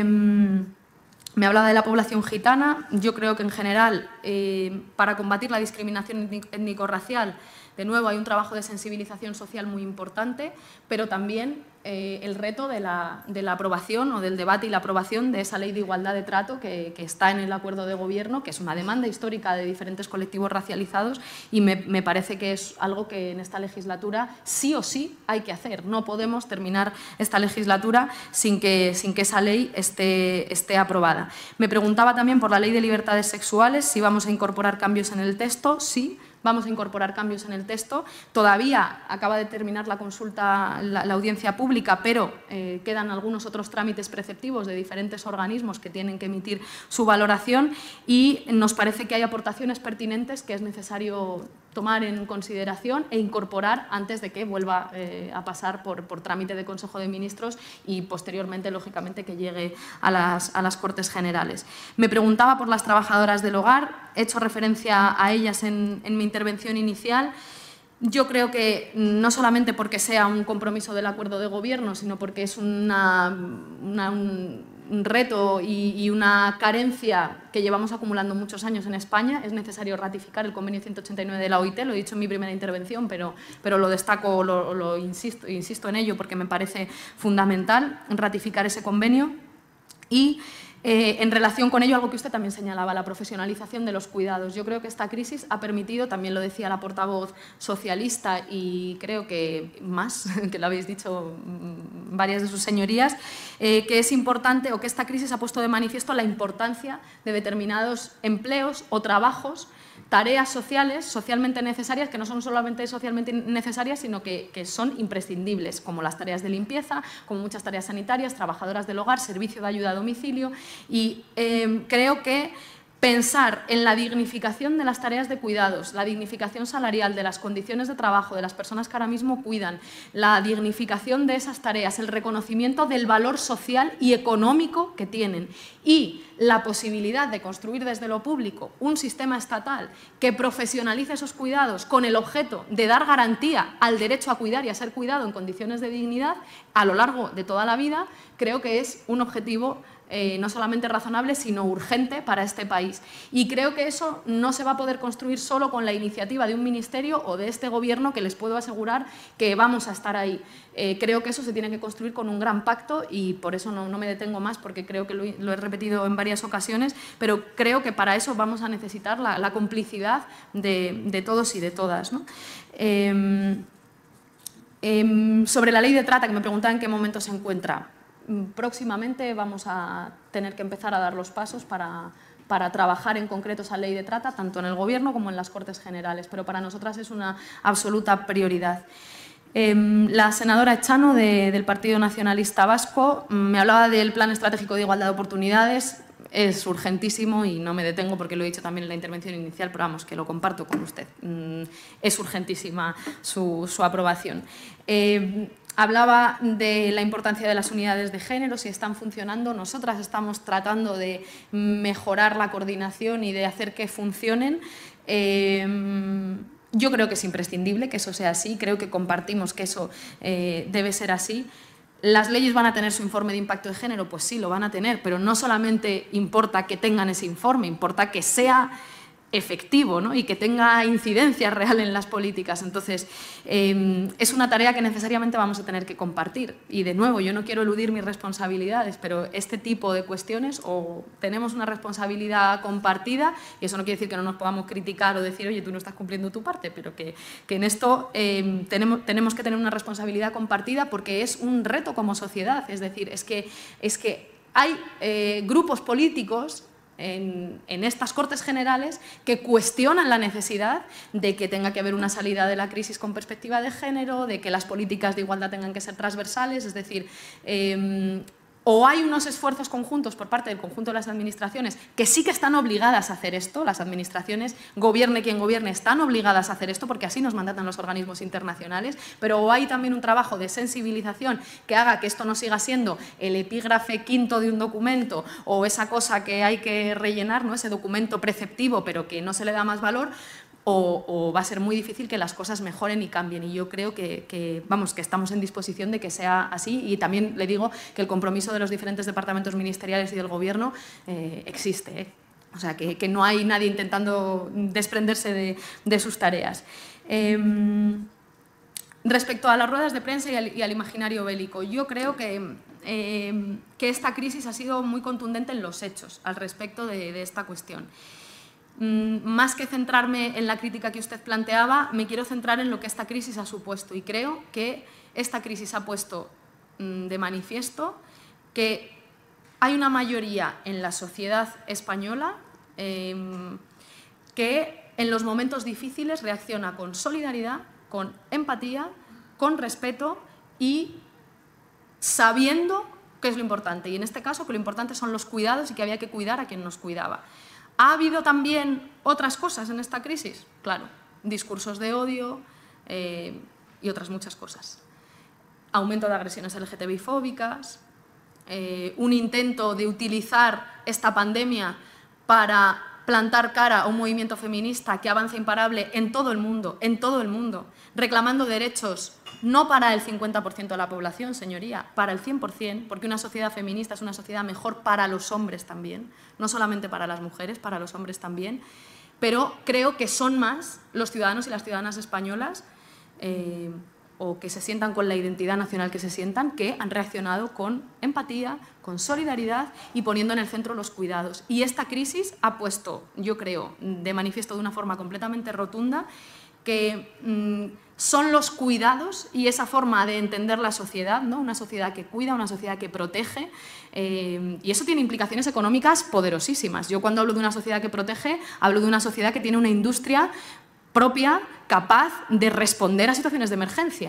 me hablaba de la población gitana. Yo creo que en general, eh, para combatir la discriminación étnico-racial, de nuevo hay un trabajo de sensibilización social muy importante, pero también eh, el reto de la, de la aprobación o del debate y la aprobación de esa ley de igualdad de trato que, que está en el acuerdo de gobierno, que es una demanda histórica de diferentes colectivos racializados, y me, me parece que es algo que en esta legislatura sí o sí hay que hacer. No podemos terminar esta legislatura sin que, sin que esa ley esté, esté aprobada. Me preguntaba también por la ley de libertades sexuales, si vamos a incorporar cambios en el texto. Sí. Vamos a incorporar cambios en el texto. Todavía acaba de terminar la consulta, la, la audiencia pública, pero eh, quedan algunos otros trámites preceptivos de diferentes organismos que tienen que emitir su valoración, y nos parece que hay aportaciones pertinentes que es necesario tomar en consideración e incorporar antes de que vuelva eh, a pasar por, por trámite de Consejo de Ministros y posteriormente, lógicamente, que llegue a las, a las Cortes Generales. Me preguntaba por las trabajadoras del hogar. He hecho referencia a ellas en, en mi intervención inicial. Yo creo que no solamente porque sea un compromiso del acuerdo de gobierno, sino porque es una, una, un, un reto y, y una carencia que llevamos acumulando muchos años en España. Es necesario ratificar el convenio ciento ochenta y nueve de la O I T, lo he dicho en mi primera intervención, pero, pero lo destaco, lo, lo insisto, insisto en ello porque me parece fundamental ratificar ese convenio. Y eh, en relación con ello, algo que usted también señalaba, la profesionalización de los cuidados. Yo creo que esta crisis ha permitido, también lo decía la portavoz socialista y creo que más, que lo habéis dicho varias de sus señorías, eh, que es importante o que esta crisis ha puesto de manifiesto la importancia de determinados empleos o trabajos, tareas sociales, socialmente necesarias, que no son solamente socialmente necesarias, sino que, que son imprescindibles, como las tareas de limpieza, como muchas tareas sanitarias, trabajadoras del hogar, servicio de ayuda a domicilio. Y eh, creo que pensar en la dignificación de las tareas de cuidados, la dignificación salarial de las condiciones de trabajo de las personas que ahora mismo cuidan, la dignificación de esas tareas, el reconocimiento del valor social y económico que tienen y la posibilidad de construir desde lo público un sistema estatal que profesionalice esos cuidados con el objeto de dar garantía al derecho a cuidar y a ser cuidado en condiciones de dignidad a lo largo de toda la vida, creo que es un objetivo Eh, no solamente razonable, sino urgente para este país. Y creo que eso no se va a poder construir solo con la iniciativa de un ministerio o de este Gobierno, que les puedo asegurar que vamos a estar ahí. Eh, creo que eso se tiene que construir con un gran pacto y por eso no, no me detengo más, porque creo que lo, lo he repetido en varias ocasiones, pero creo que para eso vamos a necesitar la, la complicidad de, de todos y de todas, ¿no? Eh, eh, sobre la ley de trata, que me preguntaba en qué momento se encuentra. Próximamente vamos a tener que empezar a dar los pasos para, para trabajar en concreto esa ley de trata, tanto en el Gobierno como en las Cortes Generales, pero para nosotras es una absoluta prioridad. Eh, la senadora Echano, de, del Partido Nacionalista Vasco, me hablaba del Plan Estratégico de Igualdad de Oportunidades. Es urgentísimo y no me detengo porque lo he dicho también en la intervención inicial, pero vamos, que lo comparto con usted. Es urgentísima su, su aprobación. Eh, Hablaba de la importancia de las unidades de género, si están funcionando. Nosotras estamos tratando de mejorar la coordinación y de hacer que funcionen. Eh, yo creo que es imprescindible que eso sea así, creo que compartimos que eso eh, debe ser así. ¿Las leyes van a tener su informe de impacto de género? Pues sí, lo van a tener, pero no solamente importa que tengan ese informe, importa que sea efectivo, ¿no? Y que tenga incidencia real en las políticas. Entonces, eh, es una tarea que necesariamente vamos a tener que compartir. Y, de nuevo, yo no quiero eludir mis responsabilidades, pero este tipo de cuestiones o tenemos una responsabilidad compartida, y eso no quiere decir que no nos podamos criticar o decir, oye, tú no estás cumpliendo tu parte, pero que, que en esto eh, tenemos, tenemos que tener una responsabilidad compartida porque es un reto como sociedad. Es decir, es que, es que hay eh, grupos políticos En, en estas Cortes Generales que cuestionan la necesidad de que tenga que haber una salida de la crisis con perspectiva de género, de que las políticas de igualdad tengan que ser transversales, es decir, eh, o hay unos esfuerzos conjuntos por parte del conjunto de las administraciones que sí que están obligadas a hacer esto, las administraciones, gobierne quien gobierne, están obligadas a hacer esto porque así nos mandatan los organismos internacionales, pero o hay también un trabajo de sensibilización que haga que esto no siga siendo el epígrafe quinto de un documento o esa cosa que hay que rellenar, ¿no? Ese documento preceptivo pero que no se le da más valor. O, o va a ser muy difícil que las cosas mejoren y cambien. Y yo creo que, que, vamos, que estamos en disposición de que sea así. Y también le digo que el compromiso de los diferentes departamentos ministeriales y del Gobierno eh, existe. ¿eh? O sea, que, que no hay nadie intentando desprenderse de, de sus tareas. Eh, respecto a las ruedas de prensa y al, y al imaginario bélico, yo creo que, eh, que esta crisis ha sido muy contundente en los hechos al respecto de, de esta cuestión. Más que centrarme en la crítica que usted planteaba, me quiero centrar en lo que esta crisis ha supuesto y creo que esta crisis ha puesto de manifiesto que hay una mayoría en la sociedad española eh, que en los momentos difíciles reacciona con solidaridad, con empatía, con respeto y sabiendo qué es lo importante. Y en este caso que lo importante son los cuidados y que había que cuidar a quien nos cuidaba. ¿Ha habido también otras cosas en esta crisis? Claro, discursos de odio eh, y otras muchas cosas. Aumento de agresiones L G T B I-fóbicas, eh, un intento de utilizar esta pandemia para plantar cara a un movimiento feminista que avanza imparable en todo el mundo, en todo el mundo, reclamando derechos no para el cincuenta por ciento de la población, señoría, para el cien por cien, porque una sociedad feminista es una sociedad mejor para los hombres también, no solamente para las mujeres, para los hombres también, pero creo que son más los ciudadanos y las ciudadanas españolas eh, o que se sientan con la identidad nacional que se sientan, que han reaccionado con empatía, con solidaridad y poniendo en el centro los cuidados. Y esta crisis ha puesto, yo creo, de manifiesto de una forma completamente rotunda que mmm, son los cuidados y esa forma de entender la sociedad, ¿no? Una sociedad que cuida, una sociedad que protege, eh, y eso tiene implicaciones económicas poderosísimas. Yo cuando hablo de una sociedad que protege, hablo de una sociedad que tiene una industria propia, capaz de responder a situaciones de emergencia.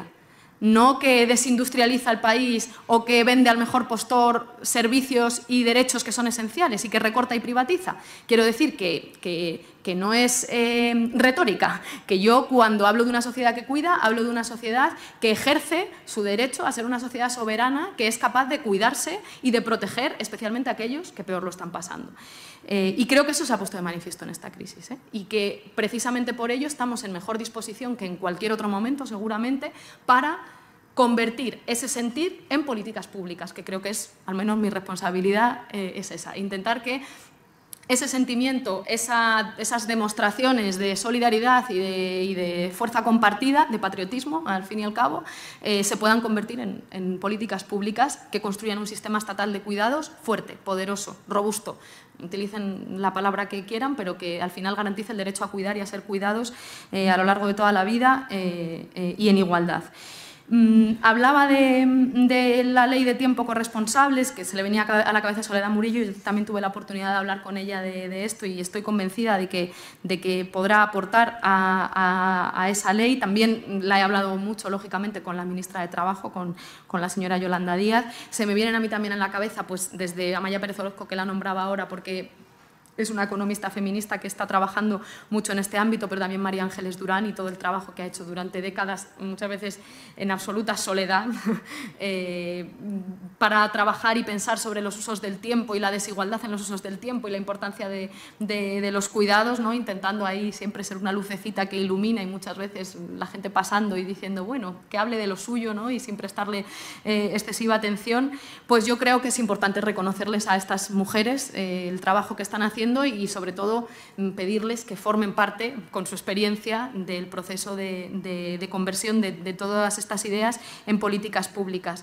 No que desindustrializa el país o que vende al mejor postor servicios y derechos que son esenciales y que recorta y privatiza. Quiero decir que, que, que no es eh, retórica, que yo cuando hablo de una sociedad que cuida, hablo de una sociedad que ejerce su derecho a ser una sociedad soberana que es capaz de cuidarse y de proteger especialmente a aquellos que peor lo están pasando. Eh, y creo que eso se ha puesto de manifiesto en esta crisis, ¿eh? Y que precisamente por ello estamos en mejor disposición que en cualquier otro momento, seguramente, para convertir ese sentir en políticas públicas, que creo que es, al menos mi responsabilidad, eh, es esa, intentar que ese sentimiento, esa, esas demostraciones de solidaridad y de, y de fuerza compartida, de patriotismo, al fin y al cabo, eh, se puedan convertir en, en políticas públicas que construyan un sistema estatal de cuidados fuerte, poderoso, robusto. Utilicen la palabra que quieran, pero que al final garantice el derecho a cuidar y a ser cuidados eh, a lo largo de toda la vida eh, eh, y en igualdad. Mm, hablaba de, de la ley de tiempo corresponsables, que se le venía a la cabeza a Soledad Murillo, y yo también tuve la oportunidad de hablar con ella de, de esto y estoy convencida de que, de que podrá aportar a, a, a esa ley. También la he hablado mucho, lógicamente, con la ministra de Trabajo, con, con la señora Yolanda Díaz. Se me vienen a mí también en la cabeza, pues desde Amaya Pérez Orozco, que la nombraba ahora, porque es una economista feminista que está trabajando mucho en este ámbito, pero también María Ángeles Durán y todo el trabajo que ha hecho durante décadas, muchas veces en absoluta soledad, eh, para trabajar y pensar sobre los usos del tiempo y la desigualdad en los usos del tiempo y la importancia de, de, de los cuidados, ¿no? Intentando ahí siempre ser una lucecita que ilumina y muchas veces la gente pasando y diciendo, bueno, que hable de lo suyo, ¿no? Y sin prestarle eh, excesiva atención. Pues yo creo que es importante reconocerles a estas mujeres eh, el trabajo que están haciendo y, sobre todo, pedirles que formen parte, con su experiencia, del proceso de, de, de conversión de, de todas estas ideas en políticas públicas.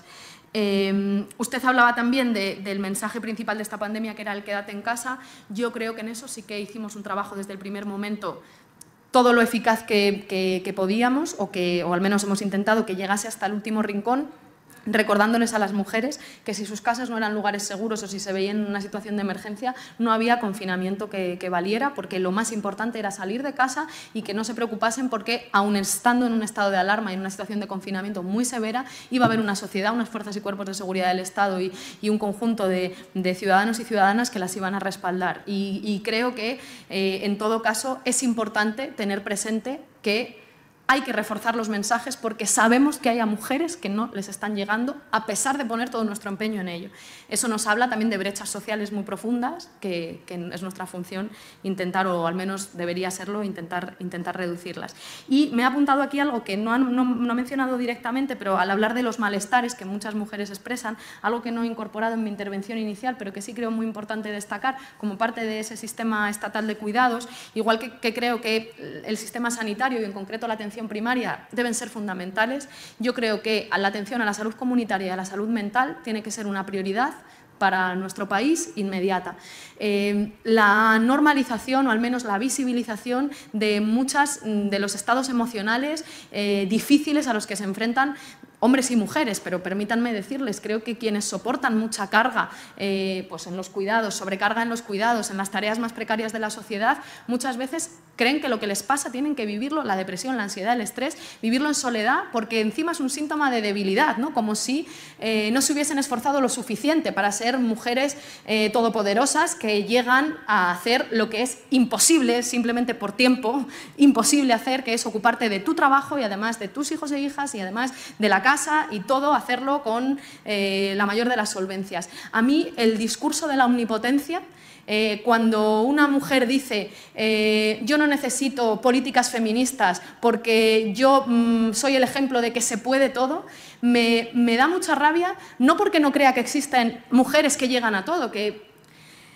Eh, usted hablaba también de, del mensaje principal de esta pandemia, que era el quédate en casa. Yo creo que en eso sí que hicimos un trabajo desde el primer momento, todo lo eficaz que, que, que podíamos, o, que, o al menos hemos intentado que llegase hasta el último rincón, recordándoles a las mujeres que si sus casas no eran lugares seguros o si se veían en una situación de emergencia, no había confinamiento que, que valiera, porque lo más importante era salir de casa y que no se preocupasen porque, aun estando en un estado de alarma y en una situación de confinamiento muy severa, iba a haber una sociedad, unas fuerzas y cuerpos de seguridad del Estado y, y un conjunto de, de ciudadanos y ciudadanas que las iban a respaldar. Y, y creo que, eh, en todo caso, es importante tener presente que hay que reforzar los mensajes porque sabemos que hay a mujeres que no les están llegando a pesar de poner todo nuestro empeño en ello. Eso nos habla también de brechas sociales muy profundas que, que es nuestra función intentar, o al menos debería serlo, intentar, intentar reducirlas. Y me ha apuntado aquí algo que no, han, no, no he mencionado directamente, pero al hablar de los malestares que muchas mujeres expresan, algo que no he incorporado en mi intervención inicial, pero que sí creo muy importante destacar como parte de ese sistema estatal de cuidados, igual que, que creo que el sistema sanitario y en concreto la atención primaria deben ser fundamentales. Yo creo que la atención a la salud comunitaria y a la salud mental tiene que ser una prioridad para nuestro país inmediata. Eh, la normalización, o al menos la visibilización de muchos de los estados emocionales eh, difíciles a los que se enfrentan hombres y mujeres, pero permítanme decirles, creo que quienes soportan mucha carga eh, pues en los cuidados, sobrecarga en los cuidados, en las tareas más precarias de la sociedad, muchas veces creen que lo que les pasa tienen que vivirlo, la depresión, la ansiedad, el estrés, vivirlo en soledad, porque encima es un síntoma de debilidad, ¿no? Como si eh, no se hubiesen esforzado lo suficiente para ser mujeres eh, todopoderosas que llegan a hacer lo que es imposible, simplemente por tiempo, imposible hacer, que es ocuparte de tu trabajo y además de tus hijos e hijas y además de la casa y todo, hacerlo con eh, la mayor de las solvencias. A mí el discurso de la omnipotencia, Eh, cuando una mujer dice eh, yo no necesito políticas feministas porque yo mmm, soy el ejemplo de que se puede todo, me, me da mucha rabia, no porque no crea que existen mujeres que llegan a todo, que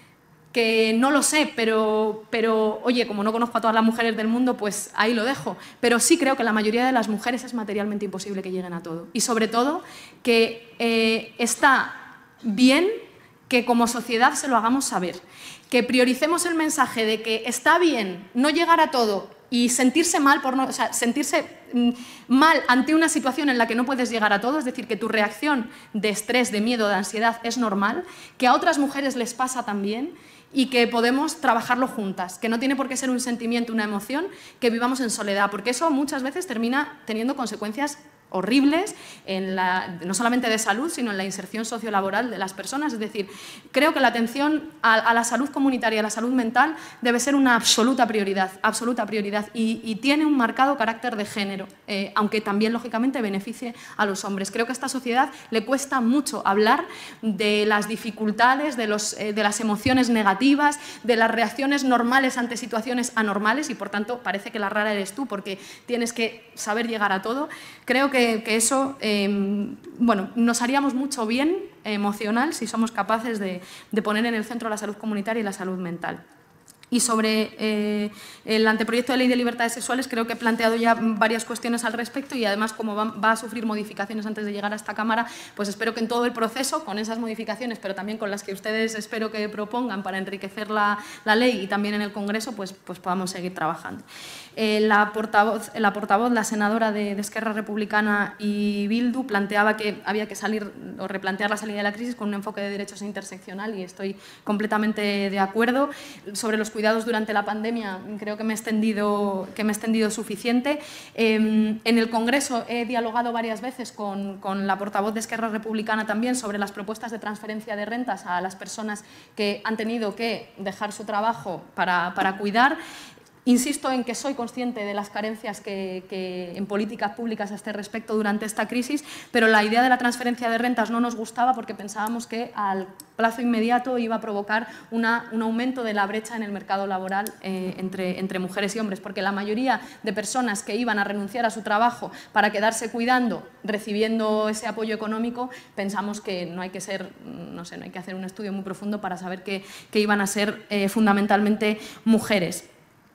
que no lo sé, pero, pero, oye, como no conozco a todas las mujeres del mundo, pues ahí lo dejo. Pero sí creo que la mayoría de las mujeres es materialmente imposible que lleguen a todo. Y sobre todo que eh, está bien que como sociedad se lo hagamos saber. Que prioricemos el mensaje de que está bien no llegar a todo y sentirse mal, por no, o sea, sentirse mm, mal ante una situación en la que no puedes llegar a todo, es decir, que tu reacción de estrés, de miedo, de ansiedad es normal, que a otras mujeres les pasa también y que podemos trabajarlo juntas, que no tiene por qué ser un sentimiento, una emoción, que vivamos en soledad, porque eso muchas veces termina teniendo consecuencias horribles, en la, no solamente de salud, sino en la inserción sociolaboral de las personas. Es decir, creo que la atención a, a la salud comunitaria, a la salud mental, debe ser una absoluta prioridad, absoluta prioridad y, y tiene un marcado carácter de género, eh, aunque también, lógicamente, beneficie a los hombres. Creo que a esta sociedad le cuesta mucho hablar de las dificultades, de, los, eh, de las emociones negativas, de las reacciones normales ante situaciones anormales y, por tanto, parece que la rara eres tú porque tienes que saber llegar a todo. Creo que que eso eh, bueno, nos haríamos mucho bien eh, emocional si somos capaces de, de poner en el centro la salud comunitaria y la salud mental. Y sobre eh, el anteproyecto de ley de libertades sexuales, creo que he planteado ya varias cuestiones al respecto y además, como va, va a sufrir modificaciones antes de llegar a esta Cámara, pues espero que en todo el proceso, con esas modificaciones, pero también con las que ustedes espero que propongan para enriquecer la, la ley y también en el Congreso, pues, pues podamos seguir trabajando. Eh, la, portavoz, la portavoz, la senadora de, de Esquerra Republicana y Bildu, planteaba que había que salir o replantear la salida de la crisis con un enfoque de derechos interseccional y estoy completamente de acuerdo. Sobre los cuidados durante la pandemia creo que me he extendido, que me he extendido suficiente. Eh, en el Congreso he dialogado varias veces con, con la portavoz de Esquerra Republicana también sobre las propuestas de transferencia de rentas a las personas que han tenido que dejar su trabajo para, para cuidar. Insisto en que soy consciente de las carencias que, que en políticas públicas a este respecto durante esta crisis, pero la idea de la transferencia de rentas no nos gustaba porque pensábamos que al plazo inmediato iba a provocar una, un aumento de la brecha en el mercado laboral eh, entre, entre mujeres y hombres, porque la mayoría de personas que iban a renunciar a su trabajo para quedarse cuidando, recibiendo ese apoyo económico, pensamos que no hay que ser, no sé, no hay que hacer un estudio muy profundo para saber que, que iban a ser eh, fundamentalmente mujeres.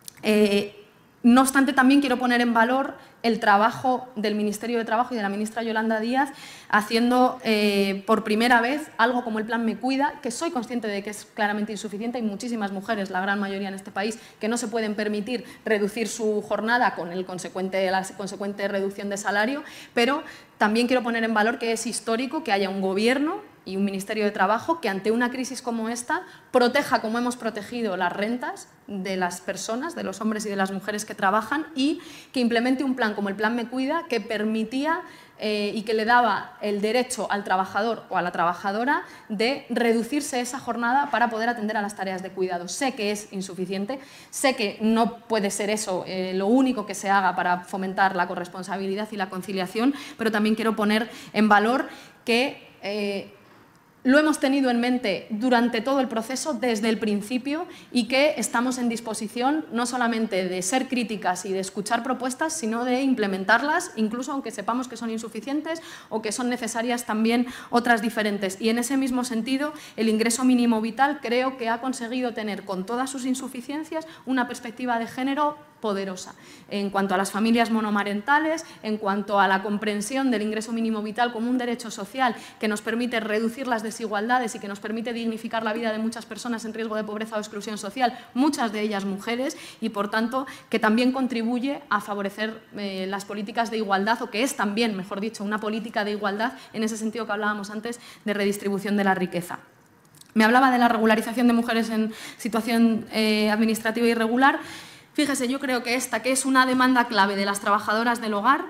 Eh, no obstante, también quiero poner en valor el trabajo del Ministerio de Trabajo y de la ministra Yolanda Díaz haciendo eh, por primera vez algo como el Plan Me Cuida, que soy consciente de que es claramente insuficiente. Hay muchísimas mujeres, la gran mayoría en este país, que no se pueden permitir reducir su jornada con el consecuente, la consecuente reducción de salario, pero también quiero poner en valor que es histórico que haya un gobierno y un Ministerio de Trabajo que ante una crisis como esta proteja, como hemos protegido, las rentas de las personas, de los hombres y de las mujeres que trabajan y que implemente un plan como el Plan Me Cuida que permitía eh, y que le daba el derecho al trabajador o a la trabajadora de reducirse esa jornada para poder atender a las tareas de cuidado. Sé que es insuficiente, sé que no puede ser eso eh, lo único que se haga para fomentar la corresponsabilidad y la conciliación, pero también quiero poner en valor que eh, lo hemos tenido en mente durante todo el proceso, desde el principio, y que estamos en disposición no solamente de ser críticas y de escuchar propuestas, sino de implementarlas, incluso aunque sepamos que son insuficientes o que son necesarias también otras diferentes. Y en ese mismo sentido, el ingreso mínimo vital creo que ha conseguido tener, con todas sus insuficiencias, una perspectiva de género poderosa en cuanto a las familias monomarentales, en cuanto a la comprensión del ingreso mínimo vital como un derecho social que nos permite reducir las desigualdades y que nos permite dignificar la vida de muchas personas en riesgo de pobreza o exclusión social, muchas de ellas mujeres, y por tanto que también contribuye a favorecer eh, las políticas de igualdad, o que es también, mejor dicho, una política de igualdad en ese sentido que hablábamos antes de redistribución de la riqueza. Me hablaba de la regularización de mujeres en situación eh, administrativa irregular. Fíjese, yo creo que esta, que es una demanda clave de las trabajadoras del hogar,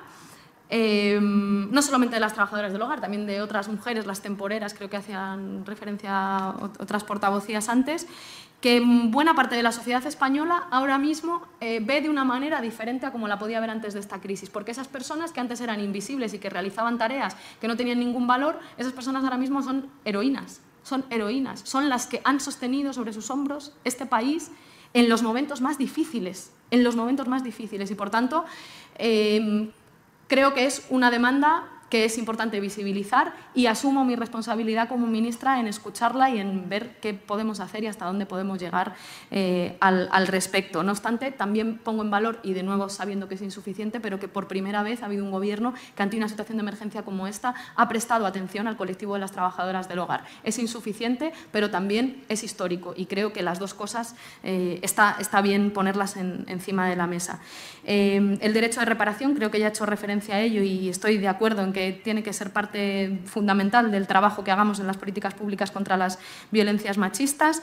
eh, no solamente de las trabajadoras del hogar, también de otras mujeres, las temporeras, creo que hacían referencia a otras portavocías antes, que buena parte de la sociedad española ahora mismo eh, ve de una manera diferente a como la podía ver antes de esta crisis, porque esas personas que antes eran invisibles y que realizaban tareas que no tenían ningún valor, esas personas ahora mismo son heroínas, son heroínas, son las que han sostenido sobre sus hombros este país en los momentos más difíciles, en los momentos más difíciles y por tanto eh, creo que es una demanda que es importante visibilizar y asumo mi responsabilidad como ministra en escucharla y en ver qué podemos hacer y hasta dónde podemos llegar eh, al, al respecto. No obstante, también pongo en valor, y de nuevo sabiendo que es insuficiente, pero que por primera vez ha habido un gobierno que ante una situación de emergencia como esta ha prestado atención al colectivo de las trabajadoras del hogar. Es insuficiente, pero también es histórico y creo que las dos cosas eh, está, está bien ponerlas en, encima de la mesa. Eh, el derecho de reparación, creo que ya he hecho referencia a ello y estoy de acuerdo en que tiene que ser parte fundamental del trabajo que hagamos en las políticas públicas contra las violencias machistas.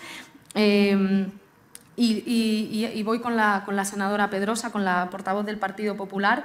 Eh, y, y, y voy con la, con la senadora Pedrosa, con la portavoz del Partido Popular.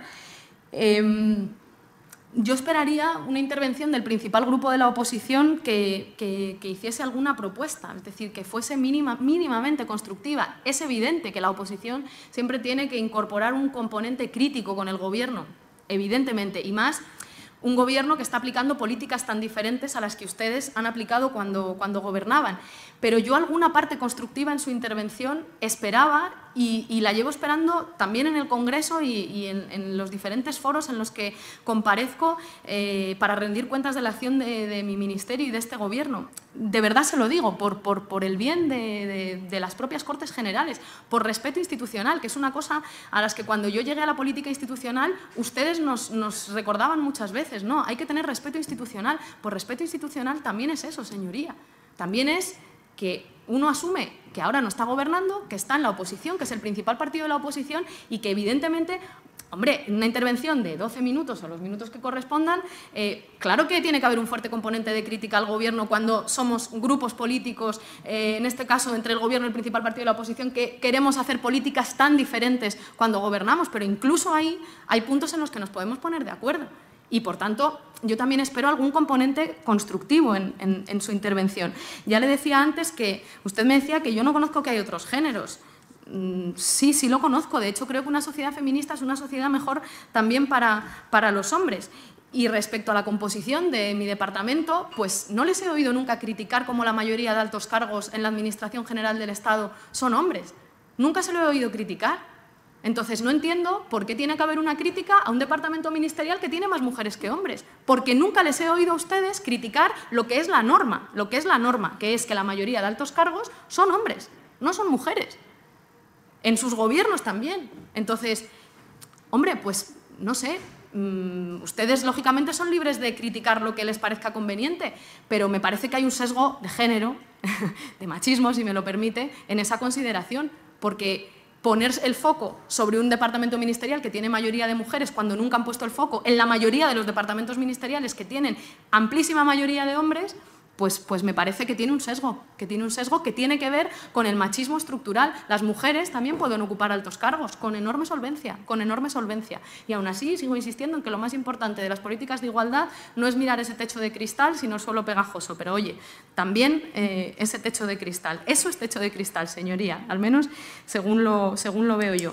Eh, Yo esperaría una intervención del principal grupo de la oposición que, que, que hiciese alguna propuesta, es decir, que fuese mínima, mínimamente constructiva. Es evidente que la oposición siempre tiene que incorporar un componente crítico con el Gobierno, evidentemente, y más un Gobierno que está aplicando políticas tan diferentes a las que ustedes han aplicado cuando, cuando gobernaban. Pero yo alguna parte constructiva en su intervención esperaba y, y la llevo esperando también en el Congreso y, y en, en los diferentes foros en los que comparezco eh, para rendir cuentas de la acción de, de mi ministerio y de este Gobierno. De verdad se lo digo, por, por, por el bien de, de, de las propias Cortes Generales, por respeto institucional, que es una cosa a las que cuando yo llegué a la política institucional ustedes nos, nos recordaban muchas veces, ¿no? Hay que tener respeto institucional. Por respeto institucional también es eso, señoría. También es que uno asume que ahora no está gobernando, que está en la oposición, que es el principal partido de la oposición y que evidentemente, hombre, en una intervención de doce minutos o los minutos que correspondan, eh, claro que tiene que haber un fuerte componente de crítica al Gobierno cuando somos grupos políticos, eh, en este caso entre el Gobierno y el principal partido de la oposición, que queremos hacer políticas tan diferentes cuando gobernamos, pero incluso ahí hay puntos en los que nos podemos poner de acuerdo. Y, por tanto, yo también espero algún componente constructivo en, en, en su intervención. Ya le decía antes que usted me decía que yo no conozco que hay otros géneros. Sí, sí lo conozco. De hecho, creo que una sociedad feminista es una sociedad mejor también para, para los hombres. Y respecto a la composición de mi departamento, pues no les he oído nunca criticar cómo la mayoría de altos cargos en la Administración General del Estado son hombres. Nunca se lo he oído criticar. Entonces, no entiendo por qué tiene que haber una crítica a un departamento ministerial que tiene más mujeres que hombres, porque nunca les he oído a ustedes criticar lo que es la norma, lo que es la norma, que es que la mayoría de altos cargos son hombres, no son mujeres. En sus gobiernos también. Entonces, hombre, pues, no sé, mmm, ustedes lógicamente son libres de criticar lo que les parezca conveniente, pero me parece que hay un sesgo de género, de machismo, si me lo permite, en esa consideración, porque poner el foco sobre un departamento ministerial que tiene mayoría de mujeres cuando nunca han puesto el foco en la mayoría de los departamentos ministeriales que tienen amplísima mayoría de hombres, pues, pues me parece que tiene un sesgo, que tiene un sesgo que tiene que ver con el machismo estructural. Las mujeres también pueden ocupar altos cargos con enorme solvencia, con enorme solvencia. Y aún así sigo insistiendo en que lo más importante de las políticas de igualdad no es mirar ese techo de cristal, sino el suelo pegajoso. Pero oye, también eh, ese techo de cristal. Eso es techo de cristal, señoría, al menos según lo, según lo veo yo.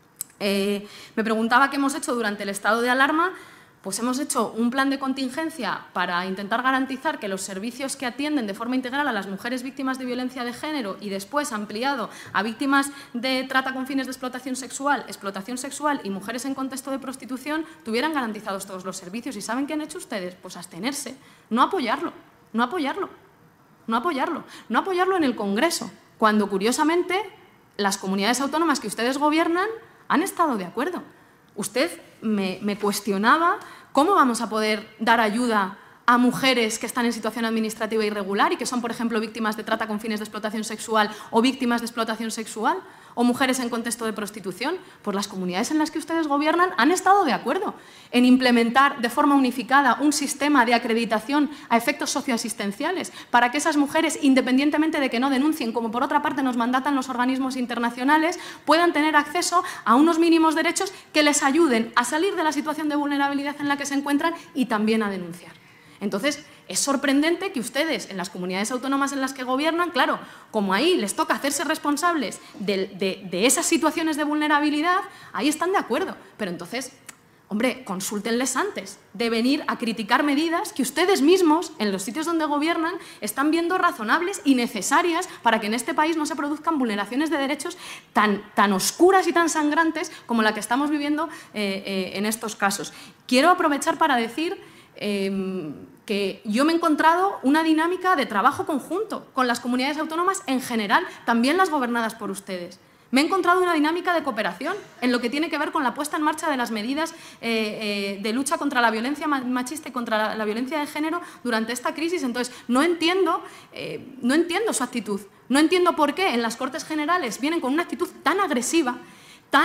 Eh, me preguntaba qué hemos hecho durante el estado de alarma. Pues hemos hecho un plan de contingencia para intentar garantizar que los servicios que atienden de forma integral a las mujeres víctimas de violencia de género y después ampliado a víctimas de trata con fines de explotación sexual, explotación sexual y mujeres en contexto de prostitución tuvieran garantizados todos los servicios. ¿Y saben qué han hecho ustedes? Pues abstenerse, no apoyarlo, no apoyarlo, no apoyarlo, no apoyarlo en el Congreso, cuando curiosamente las comunidades autónomas que ustedes gobiernan han estado de acuerdo. Usted me, me cuestionaba cómo vamos a poder dar ayuda a mujeres que están en situación administrativa irregular y que son, por ejemplo, víctimas de trata con fines de explotación sexual o víctimas de explotación sexual o mujeres en contexto de prostitución. Pues las comunidades en las que ustedes gobiernan han estado de acuerdo en implementar de forma unificada un sistema de acreditación a efectos socioasistenciales para que esas mujeres, independientemente de que no denuncien, como por otra parte nos mandatan los organismos internacionales, puedan tener acceso a unos mínimos derechos que les ayuden a salir de la situación de vulnerabilidad en la que se encuentran y también a denunciar. Entonces, es sorprendente que ustedes, en las comunidades autónomas en las que gobiernan, claro, como ahí les toca hacerse responsables de, de, de esas situaciones de vulnerabilidad, ahí están de acuerdo. Pero entonces, hombre, consúltenles antes de venir a criticar medidas que ustedes mismos, en los sitios donde gobiernan, están viendo razonables y necesarias para que en este país no se produzcan vulneraciones de derechos tan, tan oscuras y tan sangrantes como la que estamos viviendo eh, eh, en estos casos. Quiero aprovechar para decir eh, que yo me he encontrado una dinámica de trabajo conjunto con las comunidades autónomas en general, también las gobernadas por ustedes. Me he encontrado una dinámica de cooperación en lo que tiene que ver con la puesta en marcha de las medidas eh, eh, de lucha contra la violencia machista y contra la, la violencia de género durante esta crisis. Entonces, no entiendo, eh, no entiendo su actitud. No entiendo por qué en las Cortes Generales vienen con una actitud tan agresiva, tan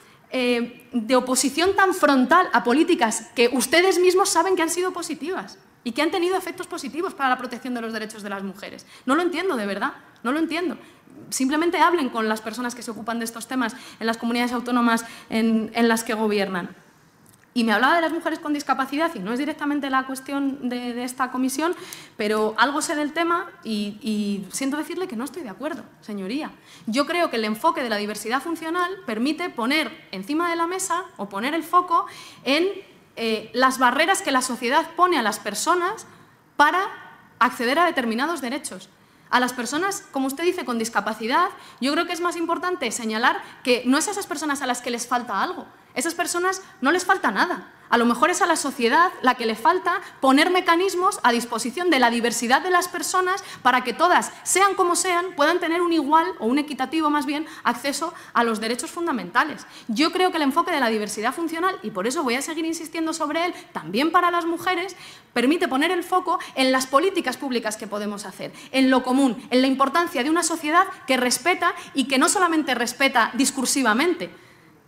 eh, de oposición tan frontal a políticas que ustedes mismos saben que han sido positivas y que han tenido efectos positivos para la protección de los derechos de las mujeres. No lo entiendo, de verdad, no lo entiendo. Simplemente hablen con las personas que se ocupan de estos temas en las comunidades autónomas en, en las que gobiernan. Y me hablaba de las mujeres con discapacidad, y no es directamente la cuestión de, de esta comisión, pero algo sé del tema y, y siento decirle que no estoy de acuerdo, señoría. Yo creo que el enfoque de la diversidad funcional permite poner encima de la mesa o poner el foco en eh, las barreras que la sociedad pone a las personas para acceder a determinados derechos. A las personas, como usted dice, con discapacidad, yo creo que es más importante señalar que no es a esas personas a las que les falta algo. A esas personas no les falta nada. A lo mejor es a la sociedad la que le falta poner mecanismos a disposición de la diversidad de las personas para que todas, sean como sean, puedan tener un igual o un equitativo más bien acceso a los derechos fundamentales. Yo creo que el enfoque de la diversidad funcional, y por eso voy a seguir insistiendo sobre él, también para las mujeres, permite poner el foco en las políticas públicas que podemos hacer, en lo común, en la importancia de una sociedad que respeta y que no solamente respeta discursivamente,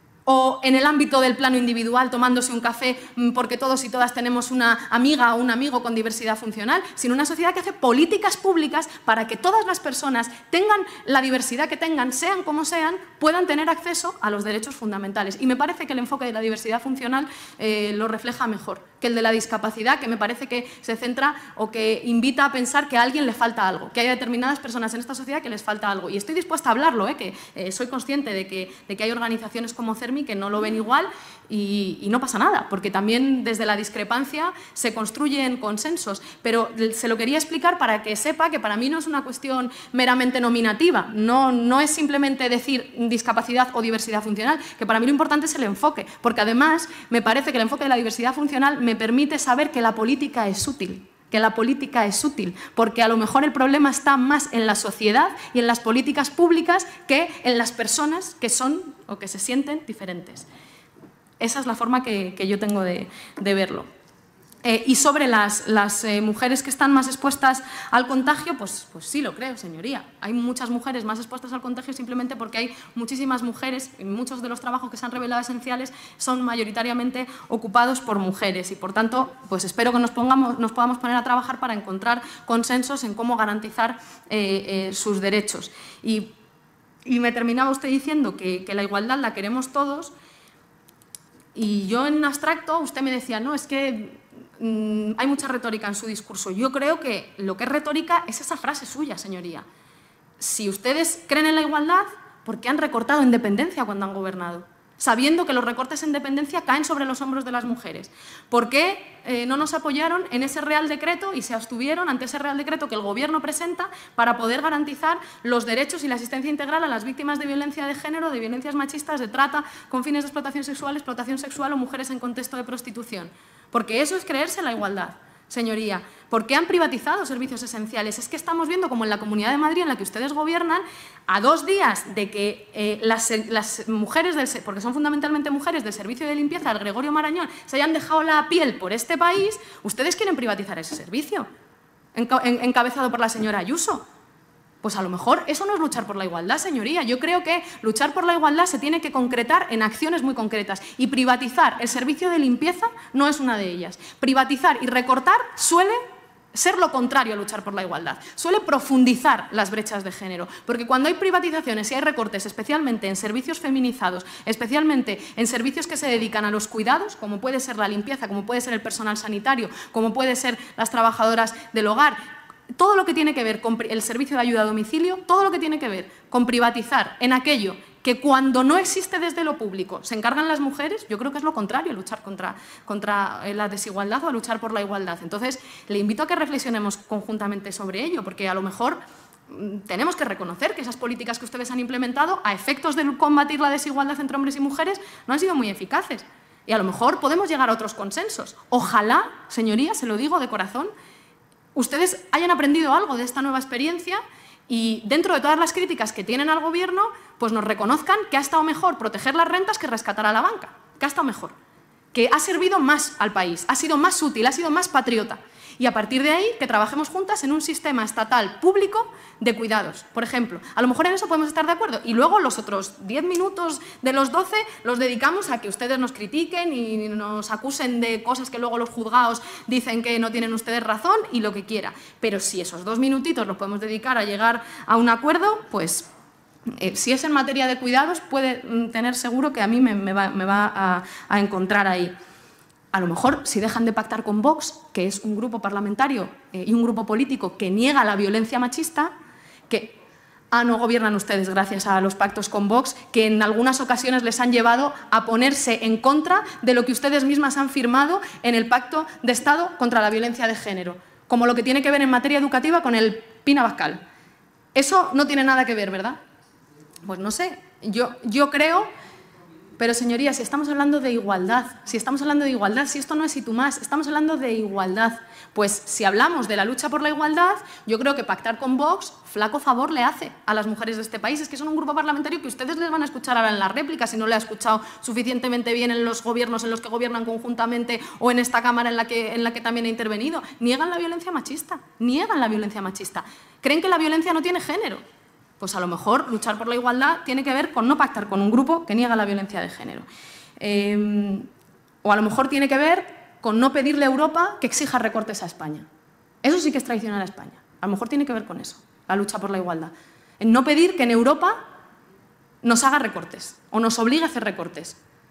o en el ámbito del plano individual tomándose un café porque todos y todas tenemos una amiga o un amigo con diversidad funcional, sino una sociedad que hace políticas públicas para que todas las personas tengan la diversidad que tengan, sean como sean, puedan tener acceso a los derechos fundamentales. Y me parece que el enfoque de la diversidad funcional eh, lo refleja mejor que el de la discapacidad, que me parece que se centra o que invita a pensar que a alguien le falta algo, que hay determinadas personas en esta sociedad que les falta algo. Y estoy dispuesta a hablarlo, ¿eh? que eh, soy consciente de que, de que hay organizaciones como CERMI que no lo ven igual y, y no pasa nada, porque también desde la discrepancia se construyen consensos. Pero se lo quería explicar para que sepa que para mí no es una cuestión meramente nominativa, no, no es simplemente decir discapacidad o diversidad funcional, que para mí lo importante es el enfoque, porque además me parece que el enfoque de la diversidad funcional me permite saber que la política es útil. que la política es útil, porque a lo mejor el problema está más en la sociedad y en las políticas públicas que en las personas que son o que se sienten diferentes. Esa es la forma que, que yo tengo de, de verlo. Eh, y sobre las, las eh, mujeres que están más expuestas al contagio, pues, pues sí lo creo, señoría. Hay muchas mujeres más expuestas al contagio simplemente porque hay muchísimas mujeres y muchos de los trabajos que se han revelado esenciales son mayoritariamente ocupados por mujeres y, por tanto, pues espero que nos, pongamos, nos podamos poner a trabajar para encontrar consensos en cómo garantizar eh, eh, sus derechos. Y, y me terminaba usted diciendo que, que la igualdad la queremos todos y yo en abstracto usted me decía, no, es que hay mucha retórica en su discurso. Yo creo que lo que es retórica es esa frase suya, señoría. Si ustedes creen en la igualdad, ¿por qué han recortado en dependencia cuando han gobernado? Sabiendo que los recortes en dependencia caen sobre los hombros de las mujeres. ¿Por qué eh, no nos apoyaron en ese Real Decreto y se abstuvieron ante ese Real Decreto que el Gobierno presenta para poder garantizar los derechos y la asistencia integral a las víctimas de violencia de género, de violencias machistas, de trata con fines de explotación sexual, explotación sexual o mujeres en contexto de prostitución? Porque eso es creerse en la igualdad, señoría. ¿Por qué han privatizado servicios esenciales? Es que estamos viendo como en la Comunidad de Madrid, en la que ustedes gobiernan, a dos días de que eh, las, las mujeres, del, porque son fundamentalmente mujeres del servicio de limpieza del Gregorio Marañón, se hayan dejado la piel por este país, ustedes quieren privatizar ese servicio, enca en, encabezado por la señora Ayuso. Pues a lo mejor eso no es luchar por la igualdad, señoría. Yo creo que luchar por la igualdad se tiene que concretar en acciones muy concretas y privatizar el servicio de limpieza no es una de ellas. Privatizar y recortar suele ser lo contrario a luchar por la igualdad. Suele profundizar las brechas de género, porque cuando hay privatizaciones y hay recortes, especialmente en servicios feminizados, especialmente en servicios que se dedican a los cuidados, como puede ser la limpieza, como puede ser el personal sanitario, como puede ser las trabajadoras del hogar, todo lo que tiene que ver con el servicio de ayuda a domicilio, todo lo que tiene que ver con privatizar en aquello que cuando no existe desde lo público se encargan las mujeres, yo creo que es lo contrario, luchar contra, contra la desigualdad o luchar por la igualdad. Entonces, le invito a que reflexionemos conjuntamente sobre ello, porque a lo mejor tenemos que reconocer que esas políticas que ustedes han implementado a efectos de combatir la desigualdad entre hombres y mujeres no han sido muy eficaces. Y a lo mejor podemos llegar a otros consensos. Ojalá, señorías, se lo digo de corazón, ustedes hayan aprendido algo de esta nueva experiencia y dentro de todas las críticas que tienen al Gobierno, pues nos reconozcan que ha estado mejor proteger las rentas que rescatar a la banca, que ha estado mejor, que ha servido más al país, ha sido más útil, ha sido más patriota. Y a partir de ahí, que trabajemos juntas en un sistema estatal público de cuidados, por ejemplo. A lo mejor en eso podemos estar de acuerdo. Y luego los otros diez minutos de los doce los dedicamos a que ustedes nos critiquen y nos acusen de cosas que luego los juzgados dicen que no tienen ustedes razón y lo que quiera. Pero si esos dos minutitos los podemos dedicar a llegar a un acuerdo, pues eh, si es en materia de cuidados, puede tener seguro que a mí me, me va, me va a, a encontrar ahí. A lo mejor, si dejan de pactar con Vox, que es un grupo parlamentario eh, y un grupo político que niega la violencia machista, que ah, no gobiernan ustedes gracias a los pactos con Vox, que en algunas ocasiones les han llevado a ponerse en contra de lo que ustedes mismas han firmado en el Pacto de Estado contra la Violencia de Género, como lo que tiene que ver en materia educativa con el Pina Bascal. Eso no tiene nada que ver, ¿verdad? Pues no sé, yo, yo creo... Pero, señorías, si estamos hablando de igualdad, si estamos hablando de igualdad, si esto no es y tú más, estamos hablando de igualdad. Pues si hablamos de la lucha por la igualdad, yo creo que pactar con Vox flaco favor le hace a las mujeres de este país. Es que son un grupo parlamentario que ustedes les van a escuchar ahora en la réplica si no le ha escuchado suficientemente bien en los gobiernos en los que gobiernan conjuntamente o en esta Cámara en la que, en la que también ha intervenido. Niegan la violencia machista, niegan la violencia machista. Creen que la violencia no tiene género. Pues a lo mejor luchar por la igualdad tiene que ver con no pactar con un grupo que niega la violencia de género. Eh, o a lo mejor tiene que ver con no pedirle a Europa que exija recortes a España. Eso sí que es traicionar a España. A lo mejor tiene que ver con eso, la lucha por la igualdad. En no pedir que en Europa nos haga recortes o nos obligue a hacer recortes.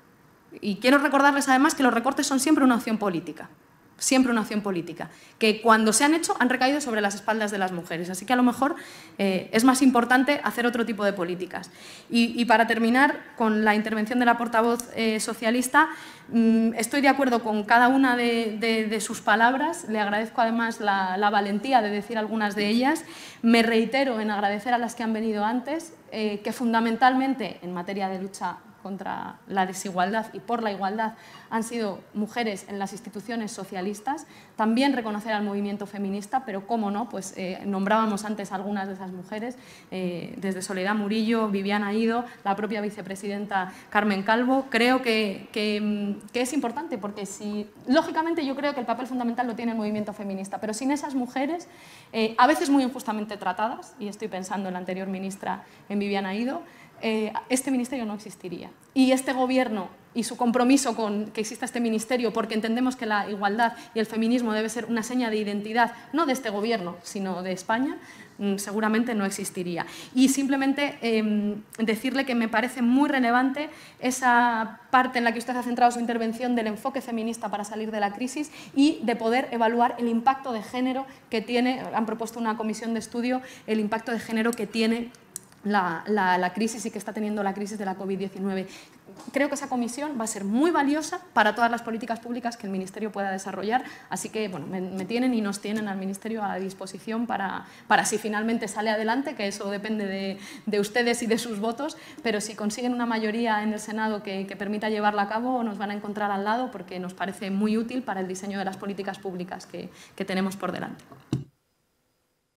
Y quiero recordarles además que los recortes son siempre una opción política. Siempre una acción política, que cuando se han hecho han recaído sobre las espaldas de las mujeres. Así que a lo mejor eh, es más importante hacer otro tipo de políticas. Y, y para terminar con la intervención de la portavoz eh, socialista, mmm, estoy de acuerdo con cada una de, de, de sus palabras. Le agradezco además la, la valentía de decir algunas de ellas. Me reitero en agradecer a las que han venido antes, eh, que fundamentalmente en materia de lucha contra la desigualdad y por la igualdad han sido mujeres en las instituciones socialistas. También reconocer al movimiento feminista, pero cómo no, pues eh, nombrábamos antes algunas de esas mujeres, eh, desde Soledad Murillo, Viviana Ido, la propia vicepresidenta Carmen Calvo. Creo que, que, que es importante porque si, lógicamente yo creo que el papel fundamental lo tiene el movimiento feminista, pero sin esas mujeres, eh, a veces muy injustamente tratadas, y estoy pensando en la anterior ministra, en Viviana Ido, Eh, este ministerio no existiría. Y este Gobierno y su compromiso con que exista este ministerio, porque entendemos que la igualdad y el feminismo debe ser una seña de identidad, no de este Gobierno, sino de España, mmm, seguramente no existiría. Y simplemente eh, decirle que me parece muy relevante esa parte en la que usted ha centrado su intervención del enfoque feminista para salir de la crisis y de poder evaluar el impacto de género que tiene, han propuesto una comisión de estudio, el impacto de género que tiene La, la, la crisis y que está teniendo la crisis de la COVID diecinueve. Creo que esa comisión va a ser muy valiosa para todas las políticas públicas que el Ministerio pueda desarrollar, así que bueno, me, me tienen y nos tienen al Ministerio a disposición para, para si finalmente sale adelante, que eso depende de, de ustedes y de sus votos, pero si consiguen una mayoría en el Senado que, que permita llevarla a cabo, nos van a encontrar al lado porque nos parece muy útil para el diseño de las políticas públicas que, que tenemos por delante.